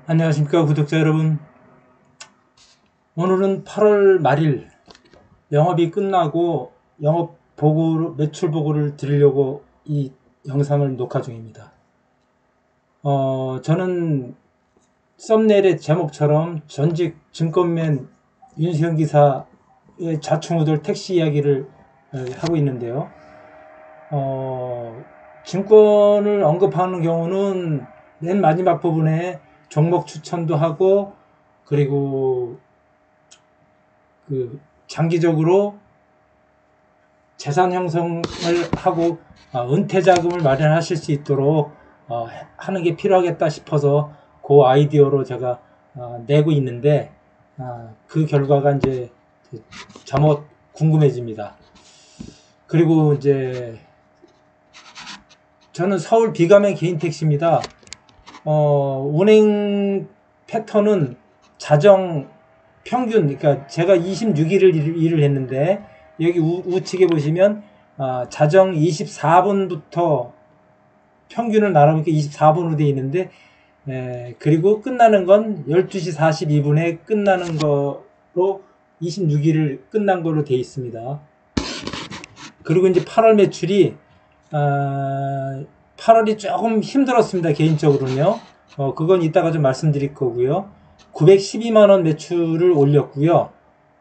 안녕하십니까 구독자 여러분. 오늘은 8월 말일 영업이 끝나고 영업 보고 매출 보고를 드리려고 이 영상을 녹화 중입니다. 저는 썸네일의 제목처럼 전직 증권맨 윤수현 기사의 좌충우돌 택시 이야기를 하고 있는데요. 증권을 언급하는 경우는 맨 마지막 부분에 종목 추천도 하고, 그리고 장기적으로 재산 형성을 하고 은퇴 자금을 마련하실 수 있도록 하는 게 필요하겠다 싶어서 그 아이디어로 제가 내고 있는데, 그 결과가 이제 잠옷 궁금해집니다. 그리고 이제 저는 서울 비가면 개인 택시입니다. 운행 패턴은 자정 평균, 그러니까 제가 26일을 일을 했는데, 여기 우측에 보시면 자정 24분부터 평균을 나눠보니까 24분으로 되어 있는데, 그리고 끝나는 건 12시 42분에 끝나는 거로 26일을 끝난 거로 되어 있습니다. 그리고 이제 8월 매출이 8월이 조금 힘들었습니다. 개인적으로는요. 그건 이따가 좀 말씀드릴 거고요. 912만원 매출을 올렸고요.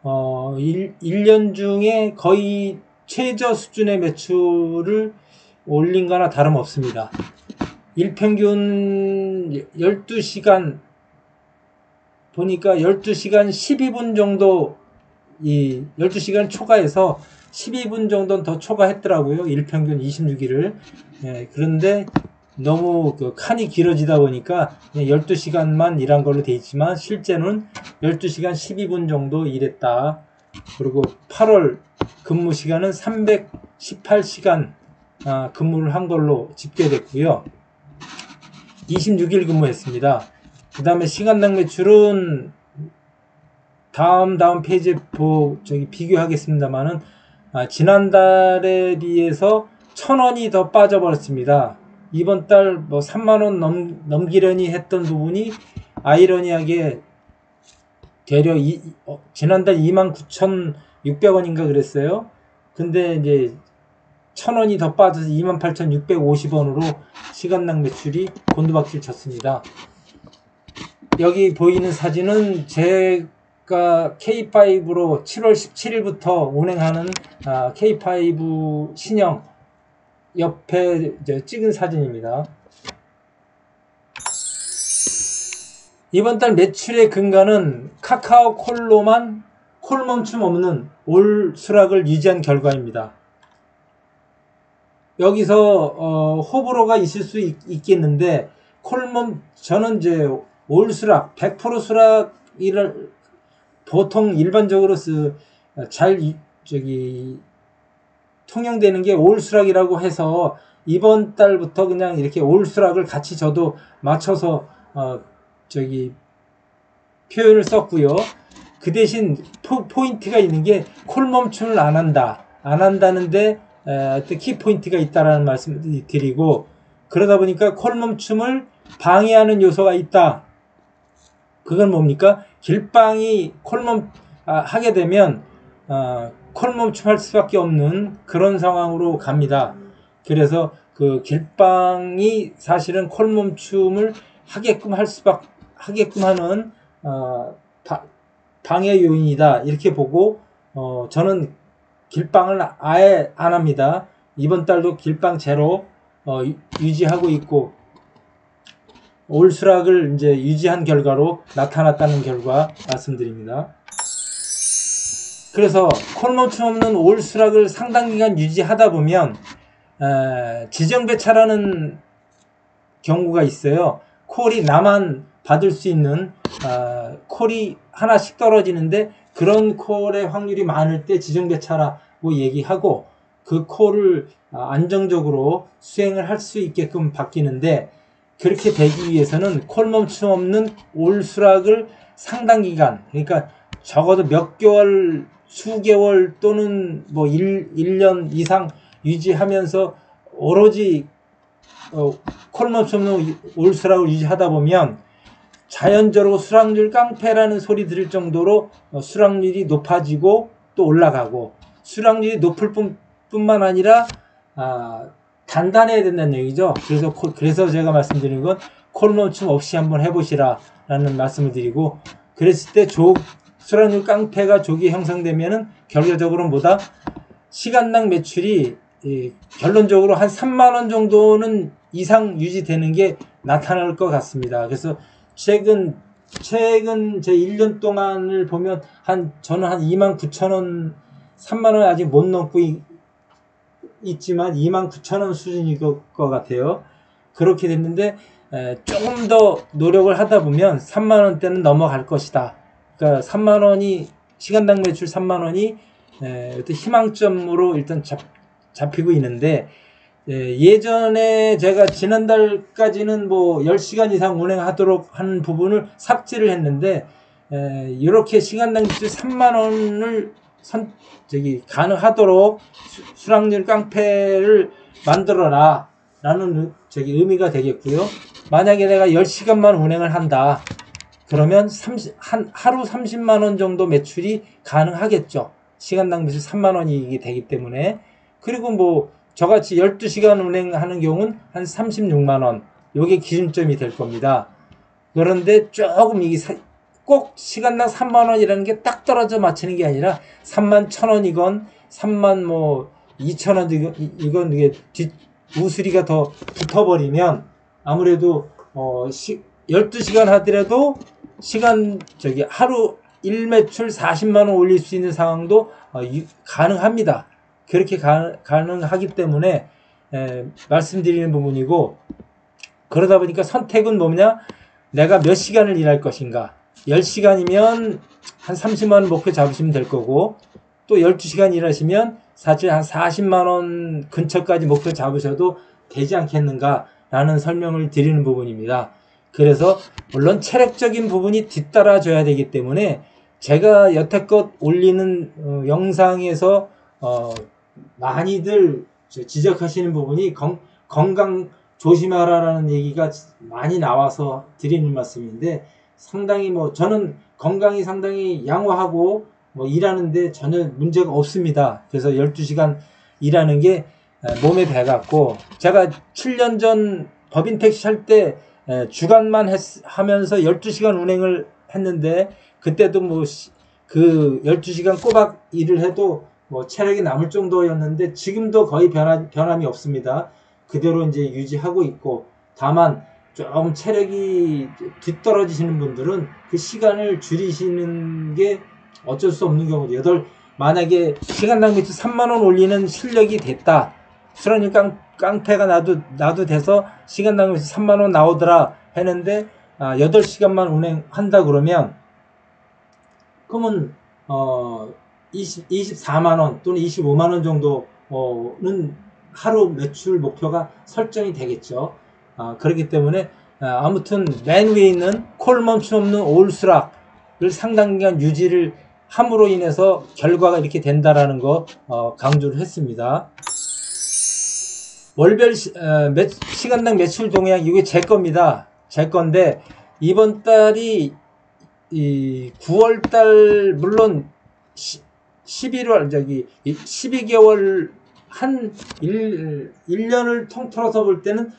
1년 중에 거의 최저 수준의 매출을 올린 거나 다름없습니다. 일평균 12시간 보니까 12시간 12분 정도, 12시간 초과해서 12분 정도는 더 초과했더라고요. 일평균 26일을. 그런데 너무 칸이 길어지다 보니까 12시간만 일한 걸로 돼 있지만, 실제는 12시간 12분 정도 일했다. 그리고 8월 근무 시간은 318시간 근무를 한 걸로 집계됐고요. 26일 근무했습니다. 그 다음에 시간당 매출은 다음 페이지에 비교하겠습니다만은, 지난달에 비해서 1,000원이 더 빠져버렸습니다. 이번 달 3만원 넘기려니 했던 부분이 아이러니하게 되려 지난달 29,600원인가 그랬어요. 근데 이제 1,000원이 더 빠져서 28,650원으로 시간당 매출이 곤두박질 쳤습니다. 여기 보이는 사진은 제가 K5로 7월 17일부터 운행하는 K5 신형 옆에 찍은 사진입니다. 이번 달 매출의 근간은 카카오콜로만 콜 멈춤 없는 올 수락을 유지한 결과입니다. 여기서 호불호가 있을 수 있겠는데, 저는 이제 올 수락 100% 수락을 보통 일반적으로 통용되는 게 올 수락이라고 해서, 이번 달부터 그냥 이렇게 올 수락을 같이 저도 맞춰서 표현을 썼고요. 그 대신 포인트가 있는 게 콜 멈춤을 안 한다는데 또 키포인트가 있다라는 말씀을 드리고, 그러다 보니까 콜 멈춤을 방해하는 요소가 있다. 그건 뭡니까? 길방이 하게 되면 콜 멈춤할 수밖에 없는 그런 상황으로 갑니다. 그래서 그 길방이 사실은 콜 멈춤을 하게끔 하는 방해 요인이다, 이렇게 보고 저는 길방을 아예 안 합니다. 이번 달도 길방 제로 유지하고 있고, 올 수락을 이제 유지한 결과로 나타났다는 결과 말씀드립니다. 그래서 콜 멈춤 없는 올 수락을 상당 기간 유지하다 보면 지정 배차라는 경우가 있어요. 콜이 나만 받을 수 있는 콜이 하나씩 떨어지는데, 그런 콜의 확률이 많을 때 지정 배차라고 얘기하고, 그 콜을 안정적으로 수행을 할 수 있게끔 바뀌는데, 그렇게 되기 위해서는 콜 멈춤 없는 올 수락을 상당 기간, 그러니까 적어도 몇 개월, 수개월 또는 1년 이상 유지하면서 오로지 콜 멈춤 없는 올 수락을 유지하다 보면 자연적으로 수락률 깡패라는 소리 들을 정도로 수락률이 높아지고 또 올라가고, 수락률이 높을 뿐만 아니라 단단해야 된다는 얘기죠. 그래서 제가 말씀드리는 건 콜멈춤 없이 한번 해보시라 라는 말씀을 드리고, 그랬을 때 수락률 깡패가 조기에 형성되면은 결과적으로 뭐다? 시간당 매출이 결론적으로 한 3만원 정도는 이상 유지되는 게 나타날 것 같습니다. 그래서 최근 제 1년 동안을 보면 저는 한 29,000원, 3만원 아직 못 넘고 있지만 29,000원 수준일 것 같아요. 그렇게 됐는데 조금 더 노력을 하다 보면 3만원대는 넘어갈 것이다. 그러니까 3만원이, 시간당 매출 3만원이 어떤 희망점으로 일단 잡히고 있는데, 예전에 제가 지난달까지는 뭐 10시간 이상 운행하도록 하는 부분을 삭제를 했는데, 이렇게 시간당 매출 3만원을 가능하도록 수락률 깡패를 만들어라 라는 의미가 되겠고요. 만약에 내가 10시간만 운행을 한다 그러면 하루 30만원 정도 매출이 가능하겠죠. 시간당 매출 3만원이 되기 때문에. 그리고 뭐 저같이 12시간 운행하는 경우는 한 36만원, 요게 기준점이 될 겁니다. 그런데 조금 이게 꼭 시간당 3만원이라는 게 딱 떨어져 맞추는 게 아니라 31,000원이건 32,000원 이게 우수리가 더 붙어버리면 아무래도 12시간 하더라도 하루 1매출 40만원 올릴 수 있는 상황도 가능합니다. 그렇게 가능하기 때문에 말씀드리는 부분이고, 그러다 보니까 선택은 뭐냐, 내가 몇 시간을 일할 것인가. 10시간이면 한 30만원 목표 잡으시면 될 거고, 또 12시간 일하시면 사실 한 40만원 근처까지 목표 잡으셔도 되지 않겠는가 라는 설명을 드리는 부분입니다. 그래서 물론 체력적인 부분이 뒤따라줘야 되기 때문에 제가 여태껏 올리는 영상에서 많이들 지적하시는 부분이 건강 조심하라라는 얘기가 많이 나와서 드리는 말씀인데, 상당히 저는 건강이 상당히 양호하고 일하는데 전혀 문제가 없습니다. 그래서 12시간 일하는 게 몸에 배갔고, 제가 7년 전 법인 택시 할 때 주간만 하면서 12시간 운행을 했는데, 그때도 그 12시간 꼬박 일을 해도 체력이 남을 정도였는데, 지금도 거의 변함이 없습니다. 그대로 이제 유지하고 있고, 다만 조금 체력이 뒤떨어지시는 분들은 그 시간을 줄이시는 게 어쩔 수 없는 경우죠. 만약에 시간당 매출 3만원 올리는 실력이 됐다, 수락률 깡패가 나도 돼서 시간당 매출 3만원 나오더라 했는데 8시간만 운행한다 그러면 그러면 24만원 또는 25만원 정도는 하루 매출 목표가 설정이 되겠죠. 그렇기 때문에 아무튼 맨 위에 있는 콜 멈춤 없는 올수락을 상당 기간 유지를 함으로 인해서 결과가 이렇게 된다라는 거 강조를 했습니다. 월별 시간당 매출 동향, 이게 제 겁니다. 제 건데, 이번 달이 9월달, 물론 11월 12개월 한 1년을 통틀어서 볼 때는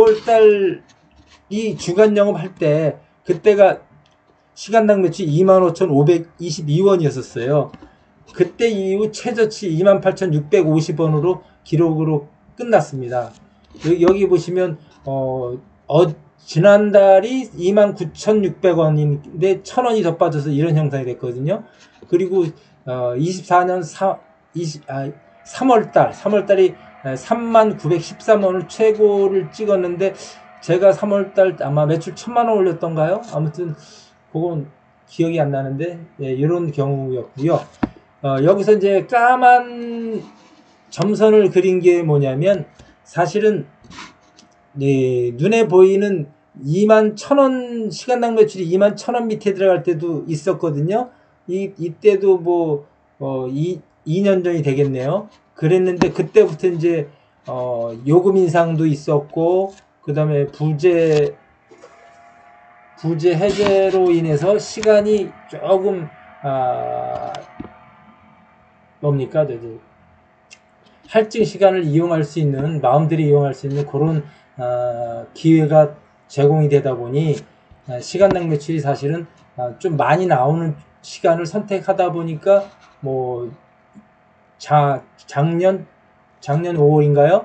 9월달이 주간 영업할 때, 그때가 시간당 매출 25,522원이었어요. 그때 이후 최저치 28,650원으로 기록으로 끝났습니다. 여기 보시면 지난달이 29,600원인데 1,000원이 더 빠져서 이런 형상이 됐거든요. 그리고 24년 3월달이 39,13원을 최고를 찍었는데, 제가 3월달 아마 매출 1,000만원 올렸던가요? 아무튼 그건 기억이 안 나는데, 이런 경우였고요. 여기서 이제 까만 점선을 그린 게 뭐냐면, 사실은 눈에 보이는 21,000원, 시간당 매출이 21,000원 밑에 들어갈 때도 있었거든요. 이때도 2년 전이 되겠네요. 그랬는데, 그때부터 이제 요금 인상도 있었고, 그 다음에 부재 부재 해제로 인해서 시간이 조금 뭡니까 할증 시간을 이용할 수 있는, 마음들이 이용할 수 있는 그런 기회가 제공이 되다 보니 시간당 매출이 사실은 좀 많이 나오는 시간을 선택하다 보니까 뭐 작년 5월인가요?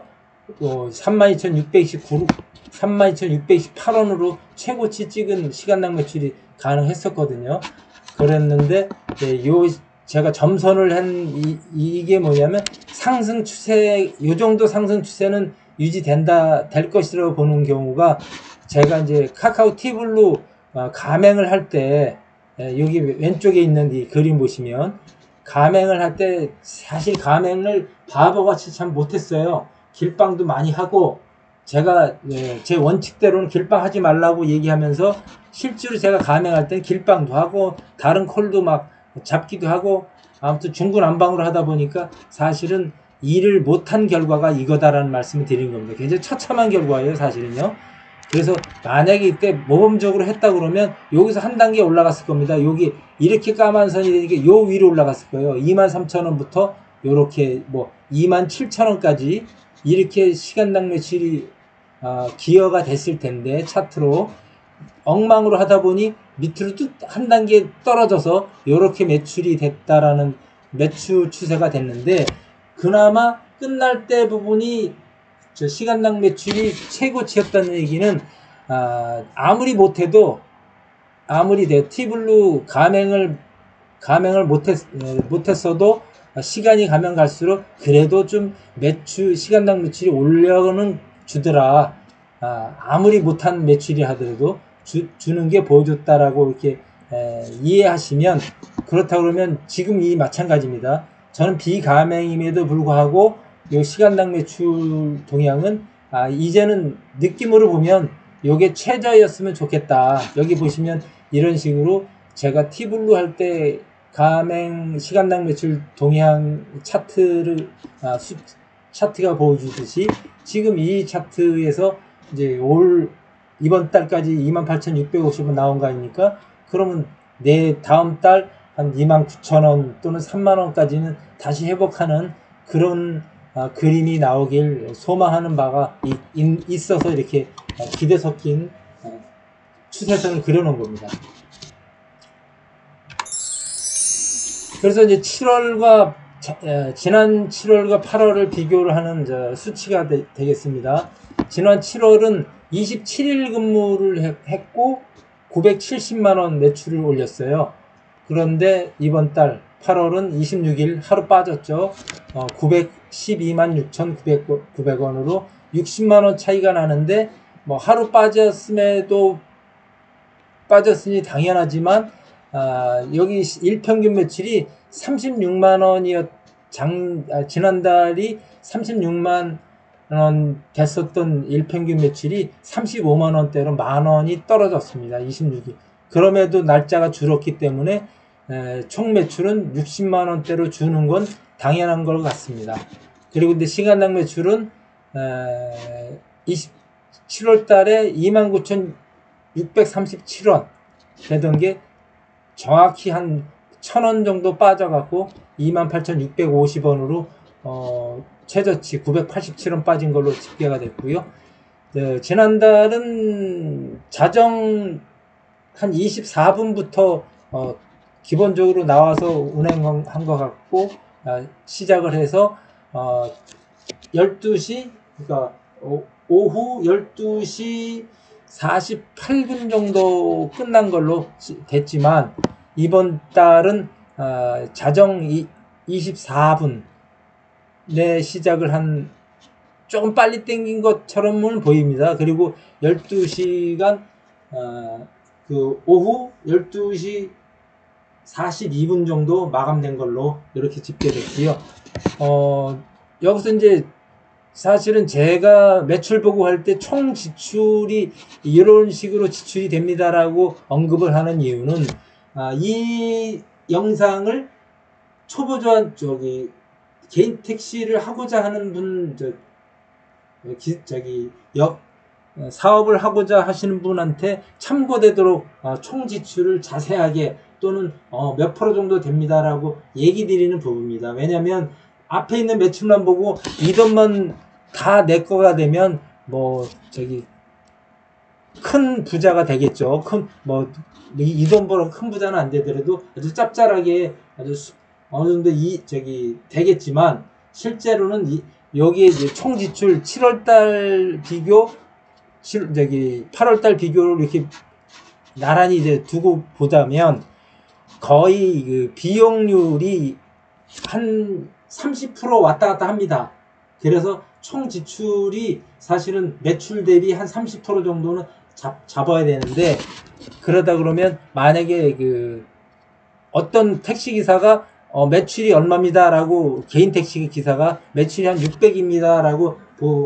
32,628원으로 최고치 찍은 시간당 매출이 가능했었거든요. 그랬는데 제가 점선을 한 이게 뭐냐면 상승 추세, 요 정도 상승 추세는 될 것이라고 보는 경우가, 제가 이제 카카오 티블로 가맹을 할 때, 여기 왼쪽에 있는 이 그림 보시면 가맹을 할 때 사실 가맹을 바보같이 참 못했어요. 길빵도 많이 하고, 제가 제 원칙대로는 길빵 하지 말라고 얘기하면서 실제로 제가 가맹할 땐 길빵도 하고 다른 콜도 막 잡기도 하고, 아무튼 중구난방으로 하다 보니까 사실은 일을 못한 결과가 이거다라는 말씀을 드린 겁니다. 굉장히 처참한 결과예요, 사실은요. 그래서 만약에 이때 모범적으로 했다 그러면 여기서 한 단계 올라갔을 겁니다. 여기 이렇게 까만 선이 되니까 요 위로 올라갔을 거예요. 23,000원부터 요렇게 뭐 27,000원까지 이렇게 시간당 매출이 기여가 됐을 텐데, 차트로 엉망으로 하다 보니 밑으로 뚝 한 단계 떨어져서 이렇게 매출이 됐다라는 매출 추세가 됐는데, 그나마 끝날 때 부분이 시간당 매출이 최고치였다는 얘기는 아무리 못해도, 티블루 가맹을 못했어도 시간이 가면 갈수록 그래도 좀 시간당 매출이 올려는 주더라. 아무리 못한 매출이 하더라도 주는 게 보여줬다라고 이렇게 이해하시면, 그렇다 그러면 지금 이 마찬가지입니다. 저는 비가맹임에도 불구하고 요 시간당 매출 동향은 이제는 느낌으로 보면 요게 최저였으면 좋겠다. 여기 보시면 이런 식으로 제가 티블루 할 때 가맹 시간당 매출 동향 차트가 보여주듯이, 지금 이 차트에서 이제 이번 달까지 28,650원 나온 거 아닙니까? 그러면 다음 달 한 29,000원 또는 3만원까지는 다시 회복하는 그런 그림이 나오길 소망하는 바가 있어서 이렇게 기대 섞인 추세선을 그려놓은 겁니다. 그래서 이제 지난 7월과 8월을 비교를 하는 수치가 되겠습니다. 지난 7월은 27일 근무를 했고 970만원 매출을 올렸어요. 그런데 이번 달 8월은 26일 하루 빠졌죠. 912만 6,900원으로 60만원 차이가 나는데, 뭐 하루 빠졌으니 당연하지만 여기 일평균 매출이 36만원이었, 지난달이 36만원 됐었던 일평균 매출이 35만원대로 만원이 떨어졌습니다. 26일. 그럼에도 날짜가 줄었기 때문에 총 매출은 60만원대로 주는 건 당연한 것 같습니다. 그리고 근데 시간당 매출은 7월 달에 29,637원 되던 게 정확히 한 1,000원 정도 빠져갖고 28,650원으로 최저치 987원 빠진 걸로 집계가 됐고요. 지난달은 자정 한 24분부터 기본적으로 나와서 운행한 것 같고, 시작을 해서 12시, 그러니까 오후 12시 48분 정도 끝난 걸로 됐지만, 이번 달은 자정 24분 내 시작을 한 조금 빨리 땡긴 것처럼은 보입니다. 그리고 12시간 오후 12시 42분 정도 마감된 걸로 이렇게 집계됐고요. 여기서 이제 사실은 제가 매출 보고할 때 총 지출이 이런 식으로 지출이 됩니다라고 언급을 하는 이유는, 이 영상을 초보자 개인 택시를 하고자 하는 분, 사업을 하고자 하시는 분한테 참고되도록 총 지출을 자세하게 또는 몇 프로 정도 됩니다라고 얘기 드리는 부분입니다. 왜냐하면 앞에 있는 매출만 보고 이 돈만 다 내 거가 되면 큰 부자가 되겠죠. 이 돈 벌어 큰 부자는 안 되더라도 아주 짭짤하게 어느 정도 되겠지만 실제로는 여기에 이제 총 지출 7월달 비교 8월달 비교를 이렇게 나란히 이제 두고 보자면 거의 그 비용률이 한 30% 왔다 갔다 합니다. 그래서 총 지출이 사실은 매출 대비 한 30% 정도는 잡아야 되는데, 그러다 그러면 만약에 어떤 택시기사가 매출이 얼마입니다 라고, 개인 택시기사가 매출이 한 600입니다 라고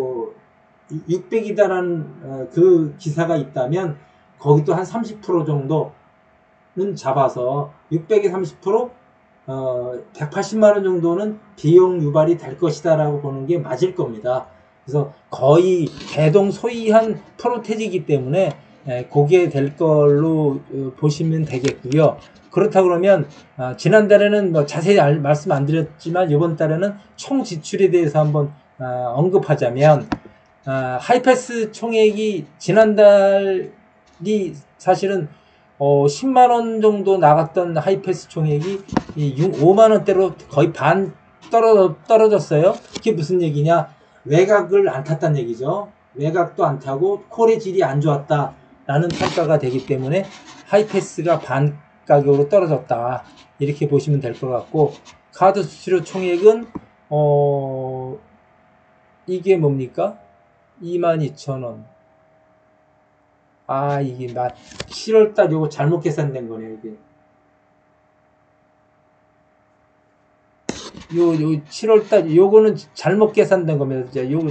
600이다라는 그 기사가 있다면 거기 또 한 30% 정도는 잡아서 600에 30% 180만원 정도는 비용 유발이 될 것이다 라고 보는 게 맞을 겁니다. 그래서 거의 대동소이한 프로테지이기 때문에 그게 될 걸로 보시면 되겠고요. 그렇다 그러면 지난달에는 자세히 말씀 안 드렸지만 이번 달에는 총 지출에 대해서 한번 언급하자면, 하이패스 총액이 지난달이 사실은 10만원 정도 나갔던 하이패스 총액이 5만원대로 거의 반 떨어졌어요. 그게 무슨 얘기냐? 외곽을 안 탔다는 얘기죠. 외곽도 안 타고 콜의 질이 안 좋았다라는 평가가 되기 때문에 하이패스가 반 가격으로 떨어졌다, 이렇게 보시면 될 것 같고, 카드 수수료 총액은 이게 뭡니까? 22,000원. 이게 7월달 요거 잘못 계산된 거네요, 이게. 요 7월달 요거는 잘못 계산된 겁니다.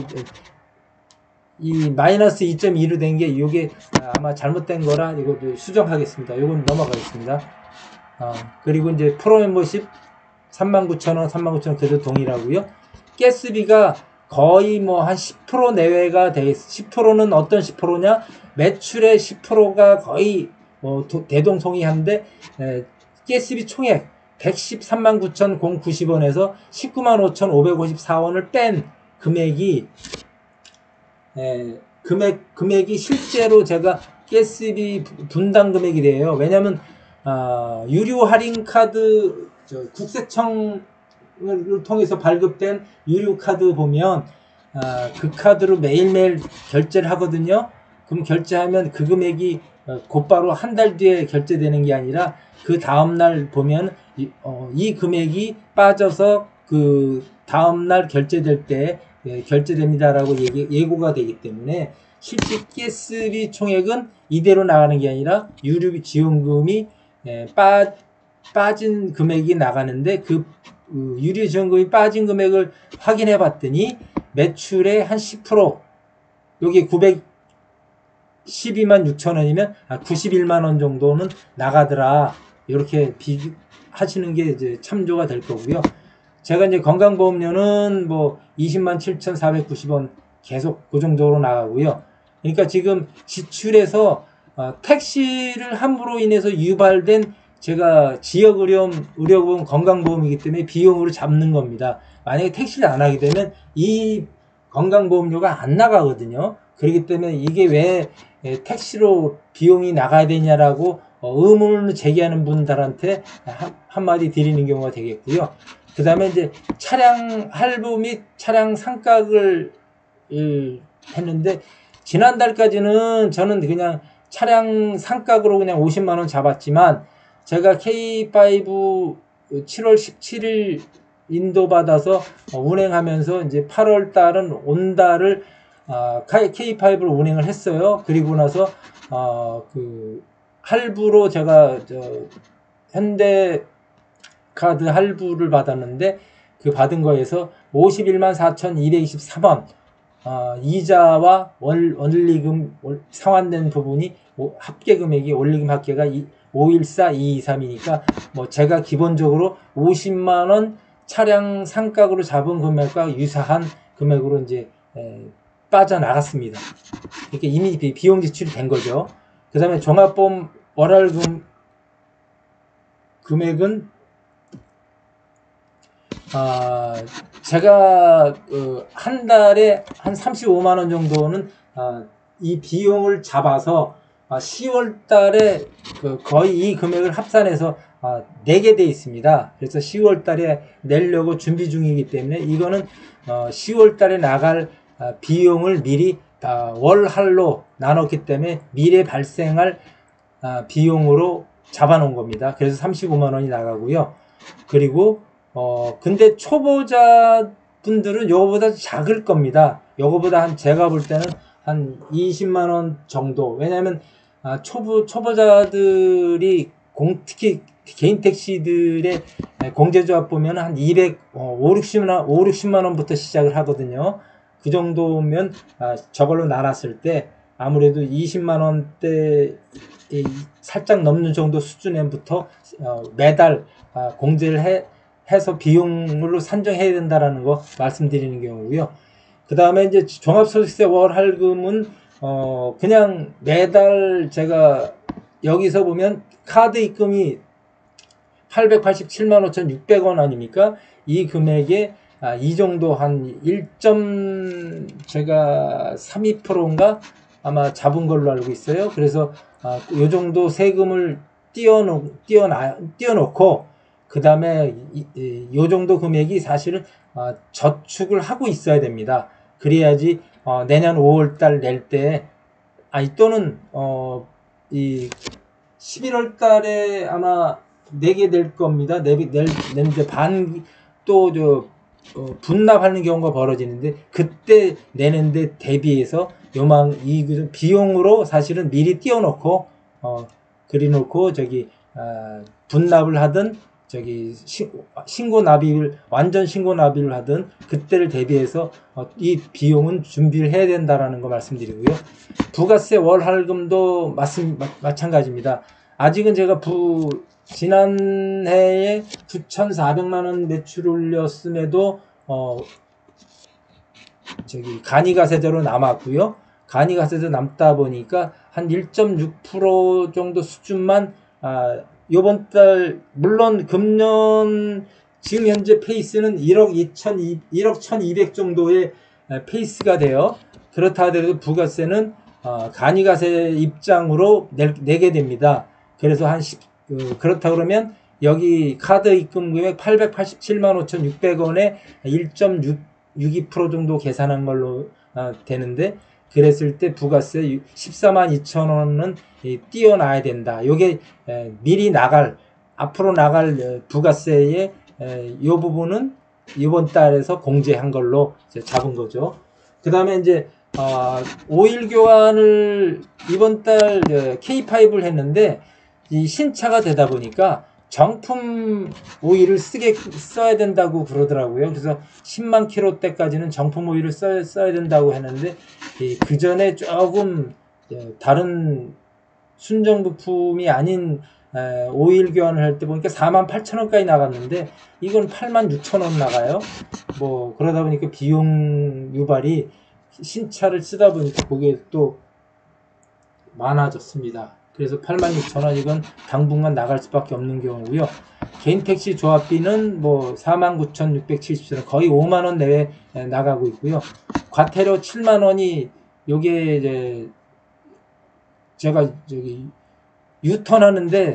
이 마이너스 2.2로 된 게 요게 아마 잘못된 거라 이거 수정하겠습니다. 요건 넘어가겠습니다. 그리고 이제 프로 멤버십 39,000원, 39,000원 그래도 동일하고요. 가스비가 거의 한 10% 내외가 되겠습니다. 10%는 어떤 10%냐? 매출의 10%가 거의 대동소이한데, 가스비 총액 113만 9,090원에서 195,554원을 뺀 금액이, 금액이 실제로 제가 가스비 분당 금액이 돼요. 왜냐면 유료 할인 카드, 국세청을 통해서 발급된 유료 카드 보면 그 카드로 매일매일 결제를 하거든요. 그럼 결제하면 그 금액이 곧바로 한 달 뒤에 결제되는 게 아니라 그 다음날 보면 이 금액이 빠져서 그 다음날 결제될 때 결제됩니다라고 예고가 되기 때문에 실제 가스비 총액은 이대로 나가는 게 아니라 유류비 지원금이 빠진 금액이 나가는데, 그 유류 지원금이 빠진 금액을 확인해 봤더니 매출의 한 10%, 여기 912만 6천원이면 91만원 정도는 나가더라. 이렇게 하시는 게 이제 참조가 될 거고요. 제가 이제 건강보험료는 20만 7,490원 계속 그 정도로 나가고요. 그러니까 지금 지출에서 택시를 함으로 인해서 유발된, 제가 지역의료보험 건강보험이기 때문에 비용으로 잡는 겁니다. 만약에 택시를 안 하게 되면 이 건강보험료가 안 나가거든요. 그렇기 때문에 이게 왜 택시로 비용이 나가야 되냐라고 의문을 제기하는 분들한테 한마디 드리는 경우가 되겠고요. 그 다음에 이제 차량 할부 및 차량 상각을 했는데, 지난달까지는 저는 그냥 차량 상각으로 그냥 50만원 잡았지만, 제가 K5 7월 17일 인도받아서 운행하면서 이제 8월 달은 온다를 K5를 운행을 했어요. 그리고 나서 그 할부로 제가 현대카드 할부를 받았는데, 그 받은 거에서 51만 4,223원 이자와 원리금 상환된 부분이 합계 금액이, 원리금 합계가 514223이니까 제가 기본적으로 50만원 차량 상각으로 잡은 금액과 유사한 금액으로 이제 빠져나갔습니다. 이렇게 이미 비용 지출이 된 거죠. 그 다음에 종합보험 월할 금액은 제가 한 달에 한 35만원 정도는 이 비용을 잡아서 10월 달에 거의 이 금액을 합산해서 내게 돼 있습니다. 그래서 10월 달에 내려고 준비 중이기 때문에 이거는 10월 달에 나갈 비용을 미리 월할로 나눴기 때문에 미래 발생할 비용으로 잡아 놓은 겁니다. 그래서 35만원이 나가고요. 그리고 근데 초보자 분들은 요거보다 작을 겁니다. 요거보다 제가 볼 때는 한 20만원 정도. 왜냐면 초보자들이 특히 개인 택시들의 공제조합 보면 한 60만원부터 시작을 하거든요. 그 정도면 저걸로 나눴을 때 아무래도 20만원대 살짝 넘는 정도 수준부터 매달 공제를 해서 비용으로 산정해야 된다라는 거 말씀드리는 경우고요. 그 다음에 이제 종합소득세 월할금은 그냥 매달 제가 여기서 보면 카드 입금이 887만 5,600원 아닙니까? 이 금액에 이 정도 한 32%인가 아마 잡은 걸로 알고 있어요. 그래서 요 정도 세금을 띄워놓고 그 다음에 요 정도 금액이 사실은 저축을 하고 있어야 됩니다. 그래야지 내년 5월달 낼 때 또는 이 11월 달에 아마 내게 될 겁니다. 내는데 분납하는 경우가 벌어지는데 그때 내는데 대비해서 이 비용으로 사실은 미리 띄워놓고 그려놓고 분납을 하든 완전 신고 납입을 하든 그때를 대비해서 이 비용은 준비를 해야 된다라는 거 말씀드리고요. 부가세 월할금도 마찬가지입니다. 아직은 제가 지난해에 9,400만원 매출 올렸음에도 간이가세제로 남았고요. 간이가세제 남다 보니까 한 1.6% 정도 수준만 요번 달 물론 금년 지금 현재 페이스는 1억 1,200 정도의 페이스가 돼요. 그렇다 하더라도 부가세는 간이가세 입장으로 내게 됩니다. 그래서 그렇다 그러면 여기 카드 입금 금액 887만 5,600원에 1.62% 정도 계산한 걸로 되는데 그랬을 때 부가세 14만 2천원은 띄어놔야 된다. 요게 미리 앞으로 나갈 부가세의 요 부분은 이번 달에서 공제한 걸로 잡은 거죠. 그 다음에 이제 오일 교환을 이번 달 K5를 했는데 이 신차가 되다 보니까 정품 오일을 써야 된다고 그러더라고요. 그래서 10만 킬로대까지는 정품 오일을 써야 된다고 했는데 그 전에 조금 다른 순정 부품이 아닌 오일 교환을 할 때 보니까 48,000원까지 나갔는데 이건 86,000원 나가요. 뭐 그러다 보니까 비용 유발이 신차를 쓰다 보니까 그게 또 많아졌습니다. 그래서 86,000원 이건 당분간 나갈 수밖에 없는 경우고요. 개인 택시 조합비는 뭐 49,670원 거의 5만원 내외 나가고 있고요. 과태료 7만원이 요게 이제 제가 유턴하는데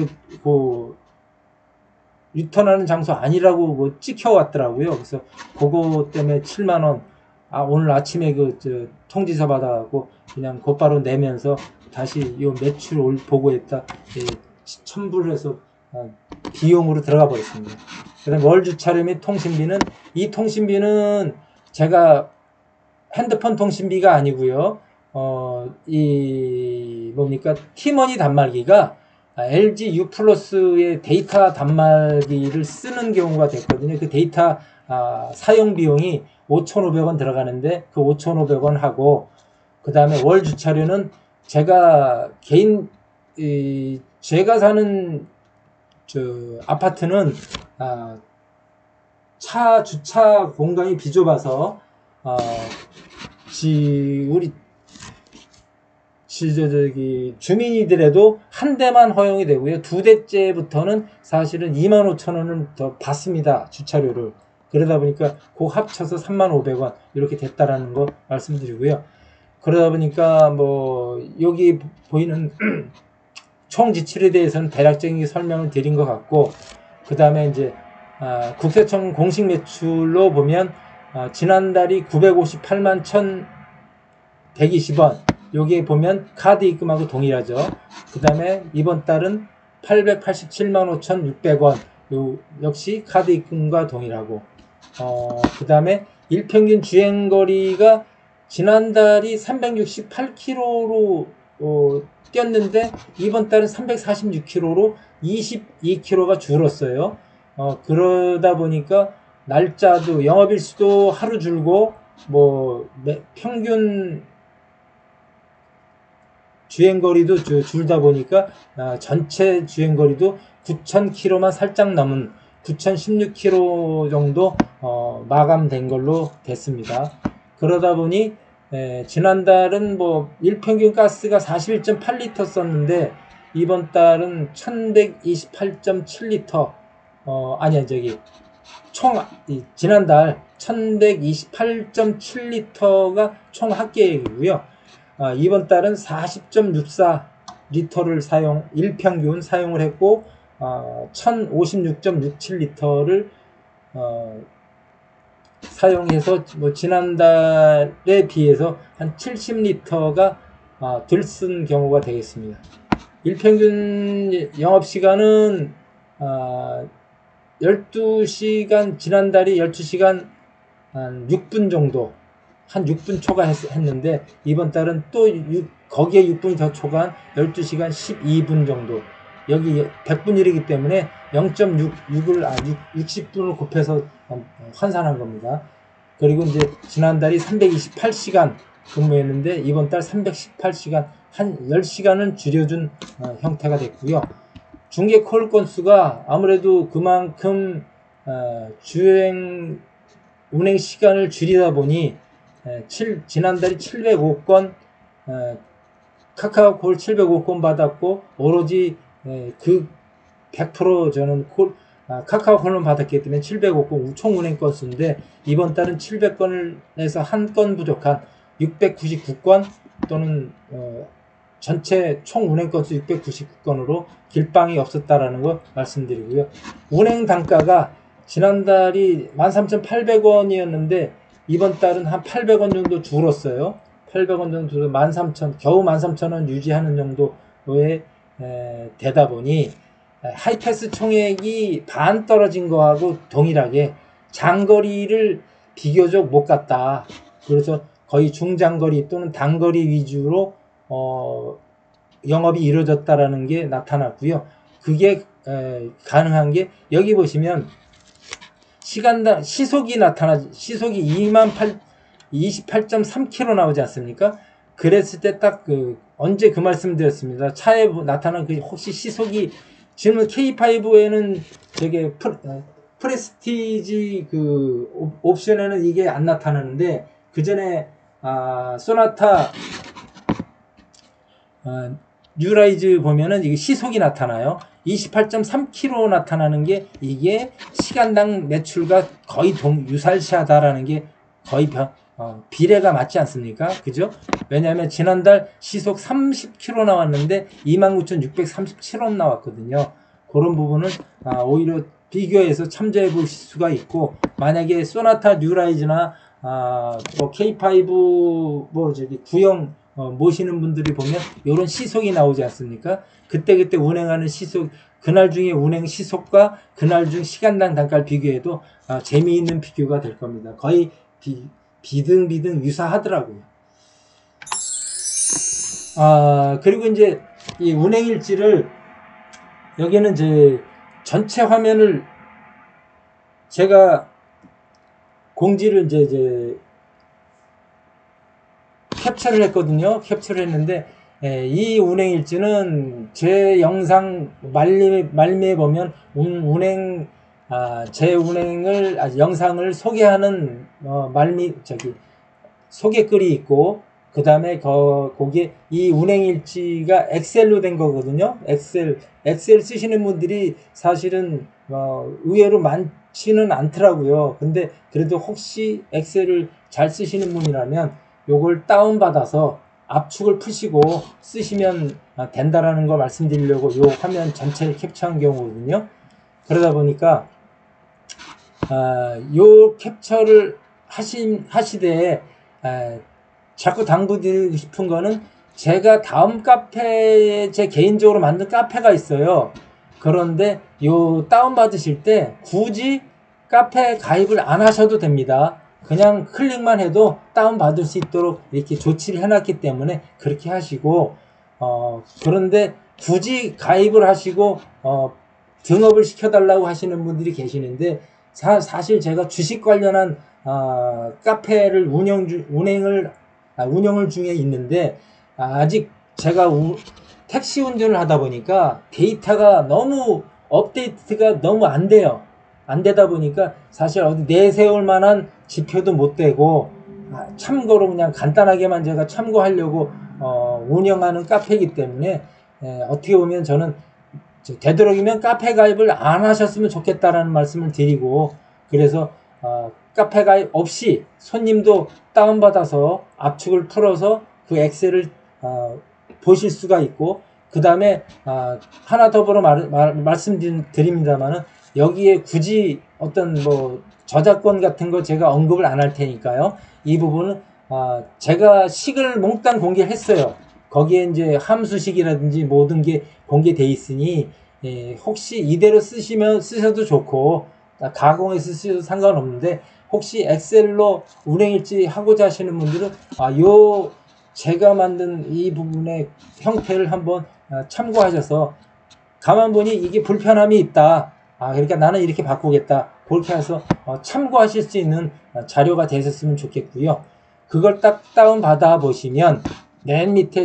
유턴하는 장소 아니라고 찍혀왔더라고요. 그래서 그거 때문에 7만원 오늘 아침에 통지서 받아갖고 그냥 곧바로 내면서 다시 요 매출 보고했다 첨부를 해서 비용으로 들어가 버렸습니다. 그 다음에 월 주차료 및 통신비는 이 통신비는 제가 핸드폰 통신비가 아니고요. 티머니 단말기가 LG U 플러스의 데이터 단말기를 쓰는 경우가 됐거든요. 그 데이터 사용 비용이 5,500원 들어가는데 그 5,500원 하고 그 다음에 월 주차료는 제가 제가 사는 아파트는 차 주차 공간이 비좁아서 우리 주민이더라도 한 대만 허용이 되고요. 두 대째부터는 사실은 25,000원을 더 받습니다. 주차료를. 그러다 보니까 그 합쳐서 35,000원 이렇게 됐다라는 거 말씀드리고요. 그러다 보니까 뭐 여기 보이는 총 지출에 대해서는 대략적인 설명을 드린 것 같고, 그 다음에 이제 국세청 공식 매출로 보면 지난달이 958만 1,120원, 여기에 보면 카드 입금하고 동일하죠. 그 다음에 이번 달은 887만 5,600원, 역시 카드 입금과 동일하고, 그 다음에 일평균 주행거리가 지난달이 368km로 뛰었는데 이번 달은 346km로 22km가 줄었어요. 그러다 보니까 날짜도 영업일수도 하루 줄고 뭐 평균 주행거리도 줄다 보니까 전체 주행거리도 9,000km만 살짝 넘은 9,016km 정도 마감된 걸로 됐습니다. 그러다 보니 지난달은 뭐 일평균 가스가 41.8리터 썼는데 이번 달은 1,128.7리터 지난달 1,128.7리터가 총 합계액이고요. 이번 달은 40.64리터를 일평균 사용을 했고 1,056.67리터를 사용해서 뭐 지난달에 비해서 한 70리터가 덜 쓴 경우가 되겠습니다. 일평균 영업시간은 12시간, 지난달이 12시간 한 6분 정도, 한 6분 초과했는데 이번 달은 또 거기에 6분이 더 초과한 12시간 12분 정도, 여기 100분일이기 때문에 0.66을 60분을 곱해서 환산한 겁니다. 그리고 이제 지난달이 328시간 근무했는데 이번 달 318시간, 한 10시간은 줄여준 형태가 됐고요. 중개 콜 건수가 아무래도 그만큼 운행 시간을 줄이다 보니 지난달이 705건, 카카오콜 705건 받았고 오로지 그 100% 저는 카카오콜만 받았기 때문에 705건 총 운행 건수인데 이번 달은 700건에서 한 건 부족한 699건 또는 전체 총 운행 건수 699건으로 길방이 없었다라는 거 말씀드리고요. 운행 단가가 지난달이 13,800원이었는데 이번 달은 한 800원 정도 줄었어요. 800원 정도 줄어 13,000, 겨우 13,000원 유지하는 정도의 되다 보니 하이패스 총액이 반 떨어진 거하고 동일하게 장거리를 비교적 못 갔다. 그래서 거의 중장거리 또는 단거리 위주로 영업이 이루어졌다라는 게 나타났고요. 그게 가능한 게 여기 보시면 시간당 시속이 28.3km 나오지 않습니까? 그랬을 때 딱 언제 그 말씀 드렸습니다. 차에 나타난 그 혹시 시속이 지금 K5에는 되게 프레스티지 옵션에는 이게 안 나타나는데 그 전에 소나타 뉴라이즈 보면은 이게 시속이 나타나요. 28.3km 나타나는 게 이게 시간당 매출과 거의 유사시하다라는 게 거의 비례가 맞지 않습니까? 그죠? 왜냐하면 지난달 시속 30km 나왔는데 29,637원 나왔거든요. 그런 부분은 오히려 비교해서 참조해 볼 수가 있고, 만약에 소나타 뉴라이즈나 K5 구형 모시는 분들이 보면 이런 시속이 나오지 않습니까? 그때 운행하는 시속, 그날 중에 운행 시속과 그날 중 시간당 단가를 비교해도 재미있는 비교가 될 겁니다. 거의 비등비등 유사하더라고요. 그리고 이제 이 운행일지를 여기는 이제 전체 화면을 제가 공지를 이제 캡처를 했거든요. 캡처를 했는데 이 운행일지는 제 영상 말미에 보면 제 운행을 영상을 소개하는 소개글이 있고, 그 다음에 거기에 이 운행일지가 엑셀로 된 거거든요. 엑셀 쓰시는 분들이 사실은 의외로 많지는 않더라고요. 근데 그래도 혹시 엑셀을 잘 쓰시는 분이라면 요걸 다운받아서 압축을 푸시고 쓰시면 된다라는 거 말씀드리려고 요 화면 전체를 캡처한 경우거든요. 그러다 보니까 요 캡처를 하시되 자꾸 당부드리고 싶은 거는, 제가 다음 카페에 제 개인적으로 만든 카페가 있어요. 그런데 요 다운받으실 때 굳이 카페 가입을 안 하셔도 됩니다. 그냥 클릭만 해도 다운받을 수 있도록 이렇게 조치를 해놨기 때문에 그렇게 하시고, 그런데 굳이 가입을 하시고 등업을 시켜달라고 하시는 분들이 계시는데, 사실 제가 주식 관련한 카페를 운영을 중에 있는데, 아직 제가 택시 운전을 하다 보니까 데이터가 너무 업데이트가 너무 안 돼요. 안 되다 보니까 사실 어디 내세울 만한 지표도 못 되고, 참고로 그냥 간단하게만 제가 참고하려고 운영하는 카페이기 때문에, 어떻게 보면 저는 되도록이면 카페 가입을 안 하셨으면 좋겠다라는 말씀을 드리고, 그래서 카페 가입 없이 손님도 다운받아서 압축을 풀어서 그 엑셀을 보실 수가 있고, 그 다음에 하나 더불어 말씀드립니다만은, 여기에 굳이 어떤 뭐 저작권 같은 거 제가 언급을 안 할 테니까요. 이 부분은 제가 식을 몽땅 공개했어요. 거기에 이제 함수식이라든지 모든 게 공개돼 있으니, 혹시 이대로 쓰셔도 좋고 가공해서 쓰셔도 상관없는데, 혹시 엑셀로 운행일지 하고자 하시는 분들은 요 제가 만든 이 부분의 형태를 한번 참고하셔서, 가만 보니 이게 불편함이 있다, 그러니까 나는 이렇게 바꾸겠다, 그렇게 해서 참고하실 수 있는 자료가 되셨으면 좋겠고요. 그걸 딱 다운 받아 보시면 맨 밑에